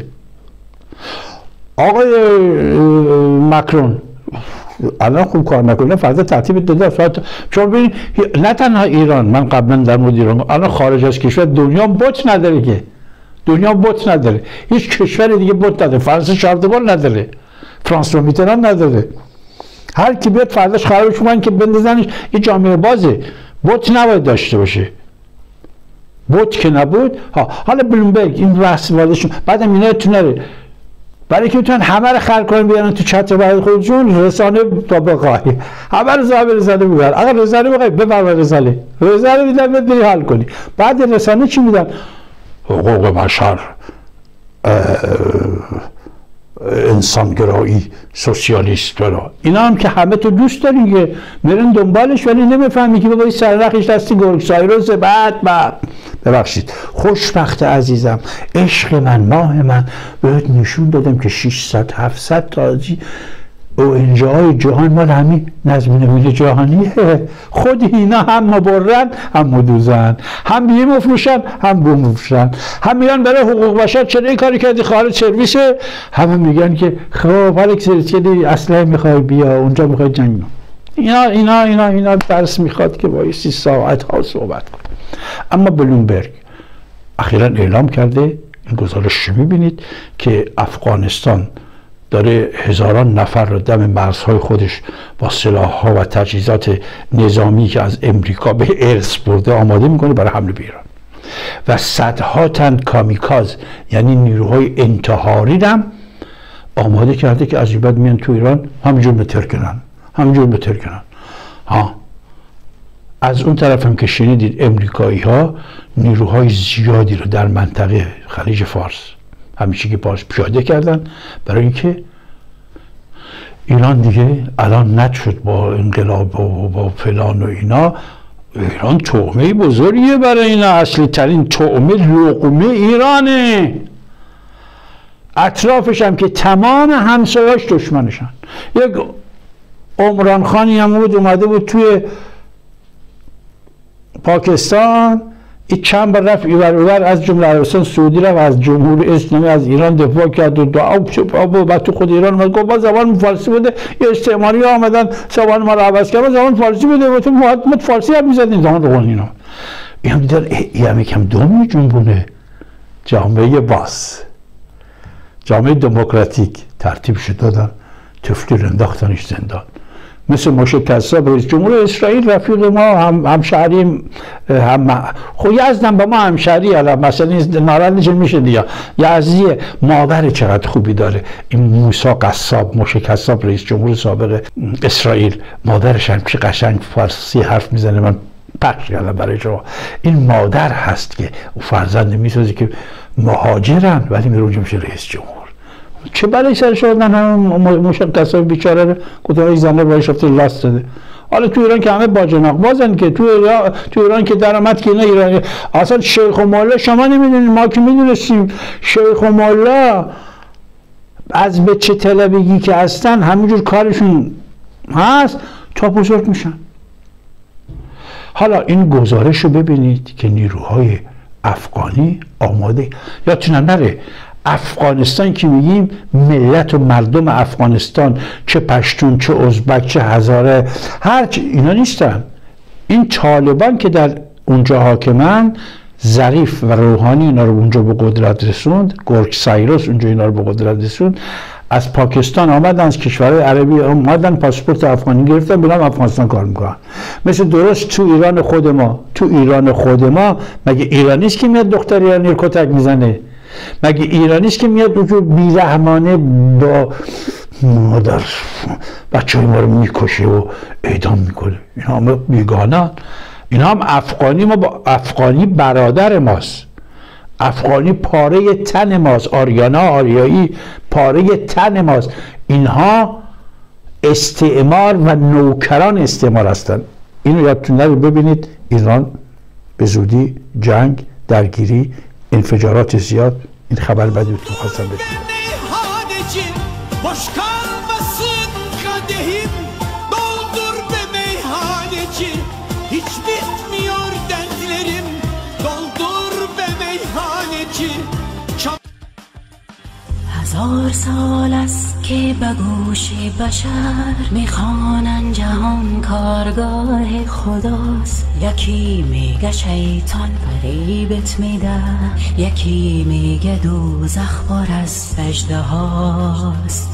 آقای مکرون الان خوب کار نکنه فردا ترتیب داده. شما ببینید نه تنها ایران، من قبلا در مورد ایران، الان خارج از کشور دنیا بوت نداره که، دنیا بوت نداره، هیچ کشور دیگه بوت نداره. فرانسه شاردوگال نداره، فرانسوا میتران نداره. هر کی بیاد فرداش خرابش کنن که بندازنش. این جامعه بازه، بوت نباید داشته باشه. بوت که نبود. حالا بلومبرگ این بحث واردشون بعدم اینا تو نره، برای که بتونن همه رو خلق کنن بیارن تو چتر برای خودشون. رسانه تا بقای همه رو صاحب رسانه میگن. اگر رسانه بخوای ببر رسانه میدن بری حل کنی. بعد رسانه چی میدن؟ حقوق بشر، انسانگرایی، سوسیالیست ها. اینا هم که همه تو دوست دارین که میرن دنبالش، ولی نمیفهمی که بابا سرنخش دستی گورگ سایروس. بعد ببخشید خوشبخت عزیزم، عشق من، ماه من، بهت نشون دادم که 600 700 تازی ONG های جهان مال همین نظم نوین جهانیه. خود اینا هم مبرن هم مدوزن، هم بیه مفروشن هم بوم مفروشن، هم میگن برای حقوق بشر چرا این کاری کردی خارج سرویسه، همه میگن که خب حالا که اسلحه میخوای بیا اونجا میخوای جنگ. اینا درس میخواد که بایستی ساعت ها صحبت کنه. اما بلومبرگ اخیرا اعلام کرده، این گزارش میبینید که افغانستان داره هزاران نفر رو دم مرزهای خودش با سلاح‌ها و تجهیزات نظامی که از امریکا به ارث برده آماده میکنه برای حمله به ایران و صدها تن کامیکاز یعنی نیروهای انتحاری هم آماده کرده که از این بعد میان تو ایران همینجور بتر کنن. از اون طرف هم که شنیدید امریکایی ها نیروهای زیادی رو در منطقه خلیج فارس همیشه که باز پیاده کردن برای اینکه ایران دیگه الان نشد با انقلاب و با فلان و اینا. ایران طعمه بزرگیه برای اینا، اصلی ترین طعمه لقمه ایرانه. اطرافش هم که تمام همسایه‌اش دشمنشن. یک عمران خانی هم اومده بود توی پاکستان، این چند بار رفت ایور از جمله عربستان سعودی رفت، از جمهوری اسلامی از ایران دفاع کرد و دعا و تو خود ایران اومد گفت با زبان فارسی بوده، یه استعماری ها آمدن زبان ما رو عوض کردن، زبان فارسی بوده و تو فارسی هم میزدین زبان رو قرآن اینا. این هم دیدن این هم یکم دوم میجنبونه. جامعه باز، جامعه دموکراتیک ترتیبش دادن، تفلی رو انداختنش زندان. مثل موشه کذاب رئیس جمهور اسرائیل رفیق ما همشهری خب یزدن با ما همشهری، الان مثلا نارندش میشه دیگه. یزدی مادر چقدر خوبی داره، این موسی قصاب، موشه کذاب رئیس جمهور سابق اسرائیل، مادرش هم چه قشنگ فارسی حرف میزنه، من پخش کردم برای شما. این مادر هست که فرزند میسازه که مهاجرن ولی میره میشه رئیس جمهور. چه بلایی سرش آوردن همون مشخصای بیچاره رو گفتن زنه باش رفته لاست داده. حالا تو ایران که همه باجناق بازن که تو ایران که درآمد که اینا ایرانی اصلا شیخ و مولا شما نمیدونید، ما که میدونستیم شیخ و مولا از به چه طلبگی که هستن همینجور کارشون هست تا بزرگ میشن. حالا این گزارش رو ببینید که نیروهای افغانی آماده، یادتون نره افغانستان که میگیم ملت و مردم افغانستان، چه پشتون چه ازبک چه هزاره اینا نیستن. این طالبان که در اونجا حاکمن، ظریف و روحانی اینا رو اونجا به قدرت رسوند، گورگ سایروس اونجا اینا رو به قدرت رسوند، از پاکستان آمدن، از کشورهای عربی آمدن، پاسپورت افغانی گرفتن، برام افغانستان کار میکنن. مثل درست تو ایران خود ما مگه ایرانیست که میاد دختر ایرانی رو کتک میزنه؟ مگه ایرانیست که میاد اونجور بیرحمانه با مادر بچه های ما رو میکشه و اعدام میکنه؟ اینا هم بیگانان، اینا هم افغانی، ما با افغانی برادر ماست، افغانی پاره تن ماست، آریایی پاره تن ماست. اینها استعمار و نوکران استعمار هستند. اینو یادتون نره. ببینید ایران به زودی جنگ، درگیری، انفجارات زیاد. این خبر بدی رو خواستم بگم. هزار سال است که به گوش بشر میخوانن جهان کارگاه خداست. یکی میگه شیطان فریبت میده، یکی میگه دوزخ پر از اژدهاست.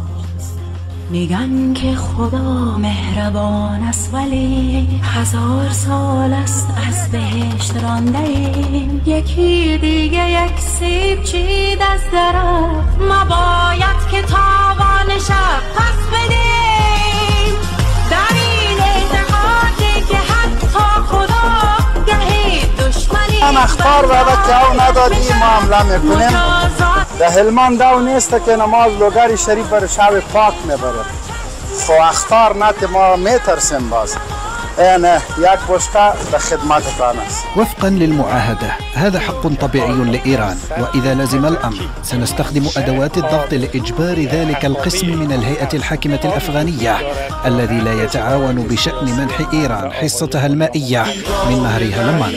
میگن که خدا مهربان است ولی هزار سال است از بهشت رانده ایم. یکی دیگه یک سیب چید از درخت، ما باید که تاوان شب پس بدیم. در این اعتقادی که حتی خدا گهی دشمنی هم اخبار و بچه ندادیم معامله میکنیم. در هلمان دو نیست که نماز لوگری شریف بر شب پاک میبره. خو اخطار نت ما میترسیم باز. این یک بشکه به خدمتتان است. وفقا للمعاهدة هذا حق طبيعي لإيران، وإذا لزم الأمر سنستخدم أدوات الضغط لإجبار ذلك القسم من الهيئة الحاكمة الأفغانية الذي لا يتعاون بشأن منح إيران حصتها المائية من نهرها لمان.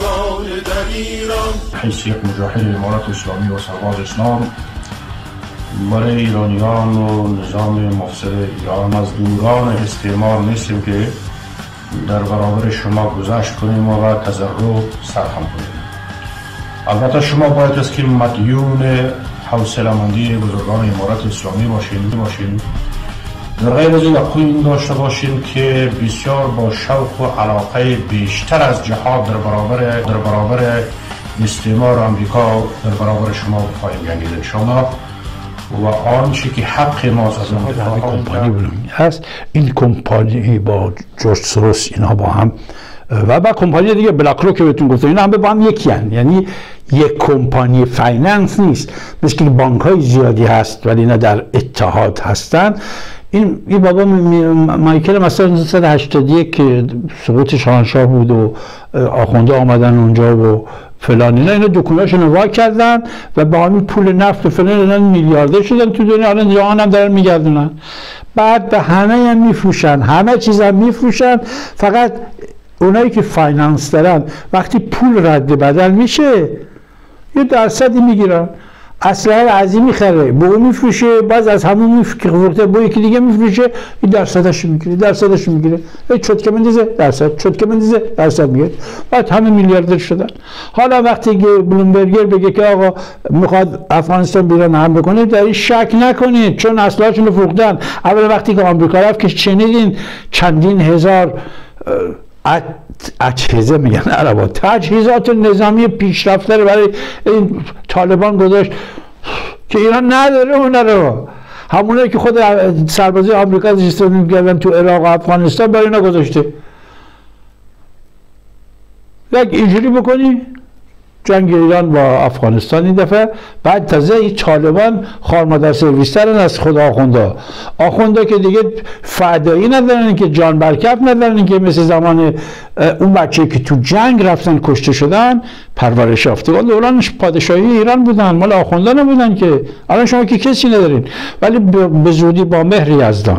حيثية مجاهد الإمارات الإسلامية وسرباز الإسلام برای ایرانیان و نظام مفسد ایران از دوران استعمار نیستیم که در برابر شما گذشت کنیم و تضرع سرخم کنیم. البته شما باید است که مدیون حوصله‌مندی بزرگان امارت اسلامی باشین. در غیر از این داشته باشین که بسیار با شوق و علاقه بیشتر از جهاد در برابر استعمار آمریکا در برابر شما خواهیم جنگید انشاءالله و آنچه که حق ماست از آن کمپانی هست. این کمپانی با جورج سوروس اینا با هم و با کمپانی دیگه بلاک رو که بهتون گفتم اینا هم با هم یکی هن. یعنی یک کمپانی فایننس نیست، مثل که بانک های زیادی هست ولی اینا در اتحاد هستن. این بابا مایکل مثلا 1981 که سقوط شاهنشاه بود و آخونده آمدن اونجا و فلان اینا دکوناشون رو وا کردن و با همین پول نفت و فلان اینا میلیاردر شدن تو دنیا، الان جهان هم دارن میگردونن. بعد به همه هم میفروشن، همه چیز هم میفروشن، فقط اونایی که فایننس دارن وقتی پول رد بدل میشه یه درصدی میگیرن، اسلحه عظیم میخره به اون میفروشه، باز از همون میفروشه با یکی دیگه میفروشه، این درصدش میگیره چوتکه بندازه درصد میگیره، بعد همه میلیاردر شدن. حالا وقتی که بلومبرگر بگه که آقا میخواد افغانستان بیرون حمله کنه در این شک نکنید چون اسلحه‌شون رو فروختن. اول وقتی که آمریکا رفت که شنیدین چندین هزار اجهزه میگن عربا تجهیزات نظامی پیشرفته رو برای این طالبان گذاشت که ایران نداره. اونا رو همونایی که خود سربازی آمریکا استفاده می‌کردن تو عراق و افغانستان برای اینا گذاشته. یک اینجوری بکنی جنگ ایران با افغانستان این دفعه، بعد تازه این طالبان خارمادر سرویسترن از خود آخوندا که دیگه فدایی ندارن که جان برکف ندارن که مثل زمان اون بچه که تو جنگ رفتن کشته شدن پرورش یافتگان دوران پادشاهی ایران بودن، مال آخوندا نبودن که. الان شما که کسی ندارین ولی به زودی با مهر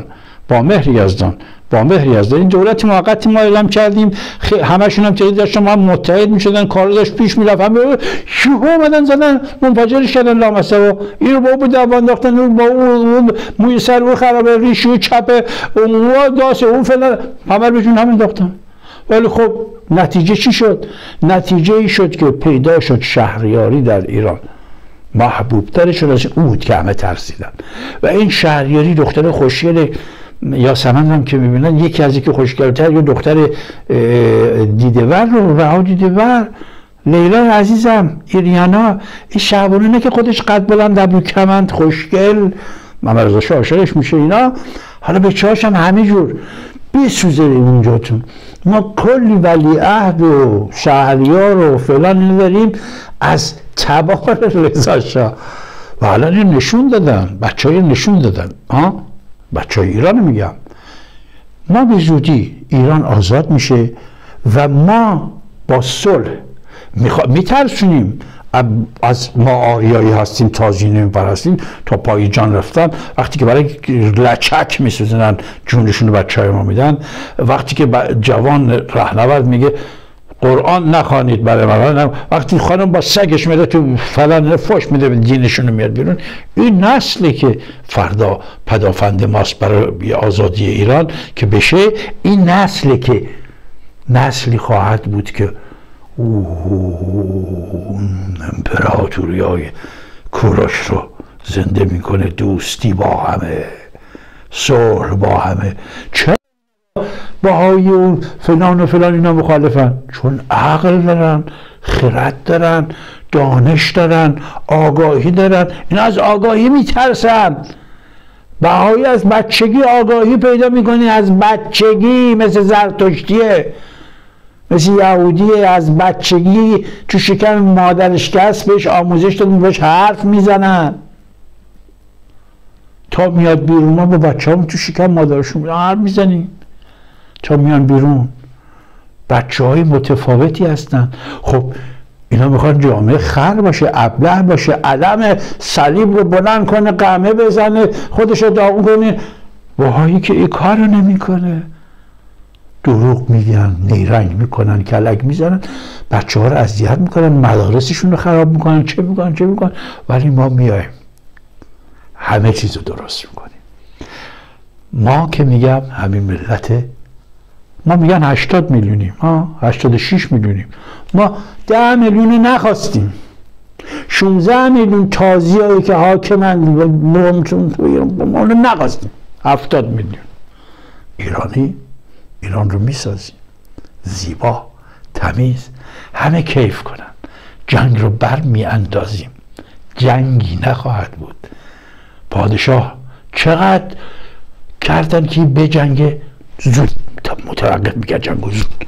یزدان این دولت موقتی ما اعلام کردیم همشون هم تهدید داشتن ما متحد میشدن، کار داشت پیش میرفت، همه شوخ اومدن زدن منفجرش کردن لامصب و این رو با او دعوا انداختن، اون با اون موی سر او خرابه ریشو چپ اون داسه اون فلان همه رو بهشون هم انداختن. ولی خب نتیجه چی شد؟ نتیجه ای شد که پیدا شد شهریاری در ایران محبوب تر شد از اون بود که همه ترسیدن. و این شهریاری دختر خوشگل یاسمن هم که میبینن یکی از که خوشگلتر یا دختر دیده‌ور رو رها دیده‌ور لیلا عزیزم ایریانا این شعبانونه که خودش قد بلند ابرو کمند خوشگل محمد رضا شاه عاشقش میشه اینا، حالا به چهاش هم همه جور بسوزه اونجاتون. ما کلی ولیعهد و شهریار و فلان داریم از تبار رضا شاه و حالا نشون دادن بچه های ایران میگم ما به زودی ایران آزاد میشه و ما با صلح میترسونیم از ما آریایی هستیم تازی نمیپرستیم تا پای جان رفتن. وقتی که برای لچک میسوزنن جونشون رو بچه های ما میدن، وقتی که جوان رهنورد میگه قرآن نخوانید برای من، وقتی خانم با سگش میده تو فلان فوش میده دینشون رو میاد بیرون، این نسلی که فردا پدافند ماست برای آزادی ایران که بشه، این نسلی که نسلی خواهد بود که اون امپراتوریای کوروش رو زنده میکنه، دوستی با همه، صلح با همه. چرا بهایی و فلان و فلان اینا مخالفن؟ چون عقل دارن، خرد دارن، دانش دارن، آگاهی دارن. اینا از آگاهی میترسن. بهایی از بچگی آگاهی پیدا میکنی، از بچگی، مثل زرتشتیه، مثل یهودیه، از بچگی تو شکم مادرش که هست بهش آموزش دادن، بهش حرف میزنن تا میاد بیرون. ما با بچه هم تو شکم مادرشون حرف میزنیم تا میان بیرون. بچه های متفاوتی هستن. خب اینا میخوان جامعه خر باشه، ابله باشه، علم صلیب رو بلند کنه، قمه بزنه، خودش رو داغون کنه. وهایی که این کار رو نمیکنه، دروغ میگن، نیرنگ میکنن، کلک میزنن، بچه ها رو اذیت میکنن، مدارسشون رو خراب میکنن، چه میکنن. ولی ما میایم همه چیز رو درست میکنیم. ما که میگم همین ملت، ما میگن 80 میلیونیم، 86 میلیونیم، ما 10 میلیون نخواستیم. 16 میلیون تازی هایی که حاکمن ما رو نخواستیم. 70 میلیون ایرانی، ایران رو میسازیم زیبا، تمیز، همه کیف کنن. جنگ رو بر میاندازیم، جنگی نخواهد بود. پادشاه چقدر کردن که به جنگ زود متوقف میکرد جنگ زود.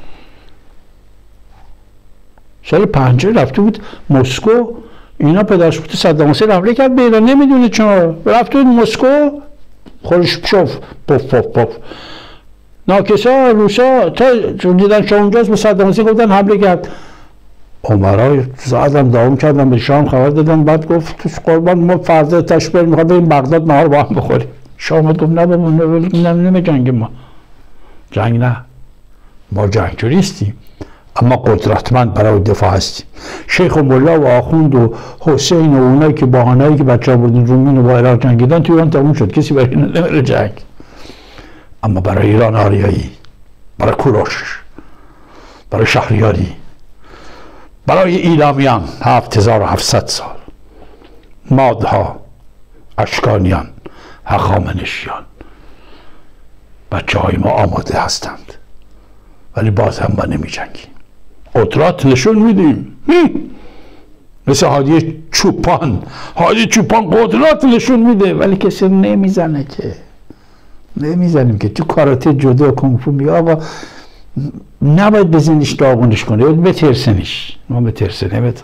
سال 50 رفته بود مسکو، اینا پدرش بود صدام حسین حمله کرد به ایران، نمیدونه چرا رفته بود مسکو، خروشچوف پف پف پف ناکسا روسا تا دیدن شاه اونجاست به صدام حسین گفتن حمله کرد. عمرای زادم داوم کردن به شام خبر دادن، بعد گفت توش قربان ما فردا تشبیر میخوام بریم بغداد نهار با هم بخوریم. شاه اومد گفت نه بابا نمی جنگ، ما جنگ نه، ما جنگجو نیستیم اما قدرتمند برای دفاع هستیم. شیخ و ملا و آخوند و حسین و اونایی که باهانه‌ای که بچه‌ها بردن رومین و با عراق جنگیدن تو ایران تموم شد، کسی برای اینا نمیره جنگ. اما برای ایران آریایی، برای کوروش، برای شهریاری، برای ایلامیان 7700 سال، مادها، اشکانیان، هخامنشیان، بچه های ما آماده هستند، ولی باز هم ما نمی جنگیم. قدرت نشون میدیم، مثل هادی چوپان. هادی چوپان قدرت نشون میده ولی کسی نمیزنه که. نمیزنیم که. تو کاراته، جودو، کنگفو میگه آقا نباید بزنیش داغونش کنه، باید بترسنیش. ما بترسنه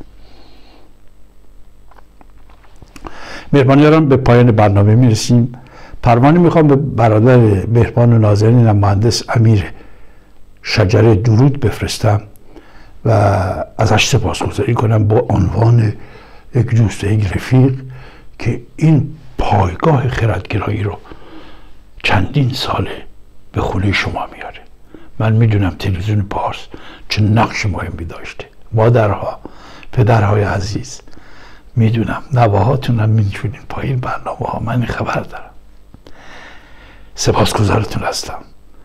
مهربانی دارم به پایان برنامه میرسیم. پروانه میخوام به برادر مهربان و ناظرین مهندس امیر شجره درود بفرستم و ازش سپاسگزاری کنم با عنوان یک دوست، یک رفیق که این پایگاه خردگرایی رو چندین ساله به خونه شما میاره. من میدونم تلویزیون پارس چه نقش مهمی داشته. مادرها، پدرهای عزیز، میدونم نواهاتون هم میتونین پایین برنامه ها، من این خبر دارم. سپاسگزارتون هستم.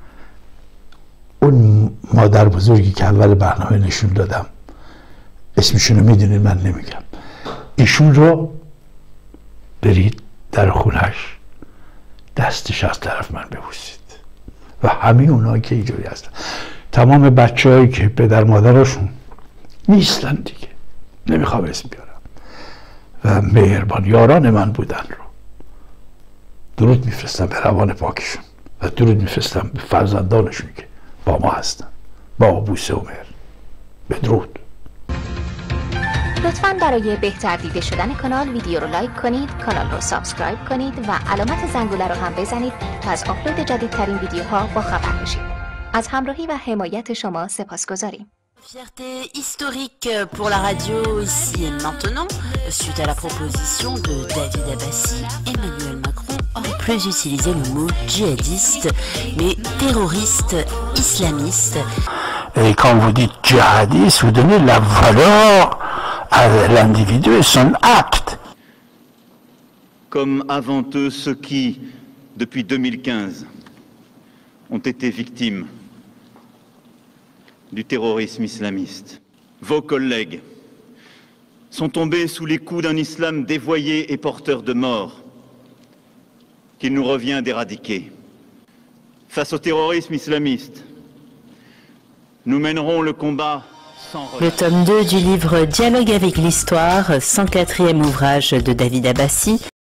اون مادر بزرگی که اول برنامه نشون دادم اسمشونو میدونین، من نمیگم، ایشون رو برید در خونش دستش از طرف من ببوسید و همه اونایی که اینجوری هستن، تمام بچه هایی که پدر مادرشون نیستن دیگه، نمیخوام اسم بیارم، و مهربان یاران من بودن رو درود میفرستم به روان پاکشون و درود میفرستم به فرزندانشون که با ما هستن، با بوسه و مهر. بدرود. لطفاً برای بهتر دیده شدن کانال ویدیو رو لایک کنید، کانال رو سابسکرایب کنید و علامت زنگوله رو هم بزنید تا از آپلود جدیدترین ویدیوها با خبر بشید. از همراهی و حمایت شما سپاسگزاریم. Fierté historique pour la radio ici et maintenant, suite à la proposition de David Abbassi, Emmanuel Macron aurait plus utilisé le mot djihadiste, mais terroriste islamiste. Et quand vous dites djihadiste, vous donnez la valeur à l'individu et son acte. Comme avant eux ceux qui, depuis 2015, ont été victimes du terrorisme islamiste. Vos collègues sont tombés sous les coups d'un islam dévoyé et porteur de mort qu'il nous revient d'éradiquer. Face au terrorisme islamiste, nous mènerons le combat sans relâche. Le tome 2 du livre Dialogue avec l'histoire, 104e ouvrage de David Abbassi,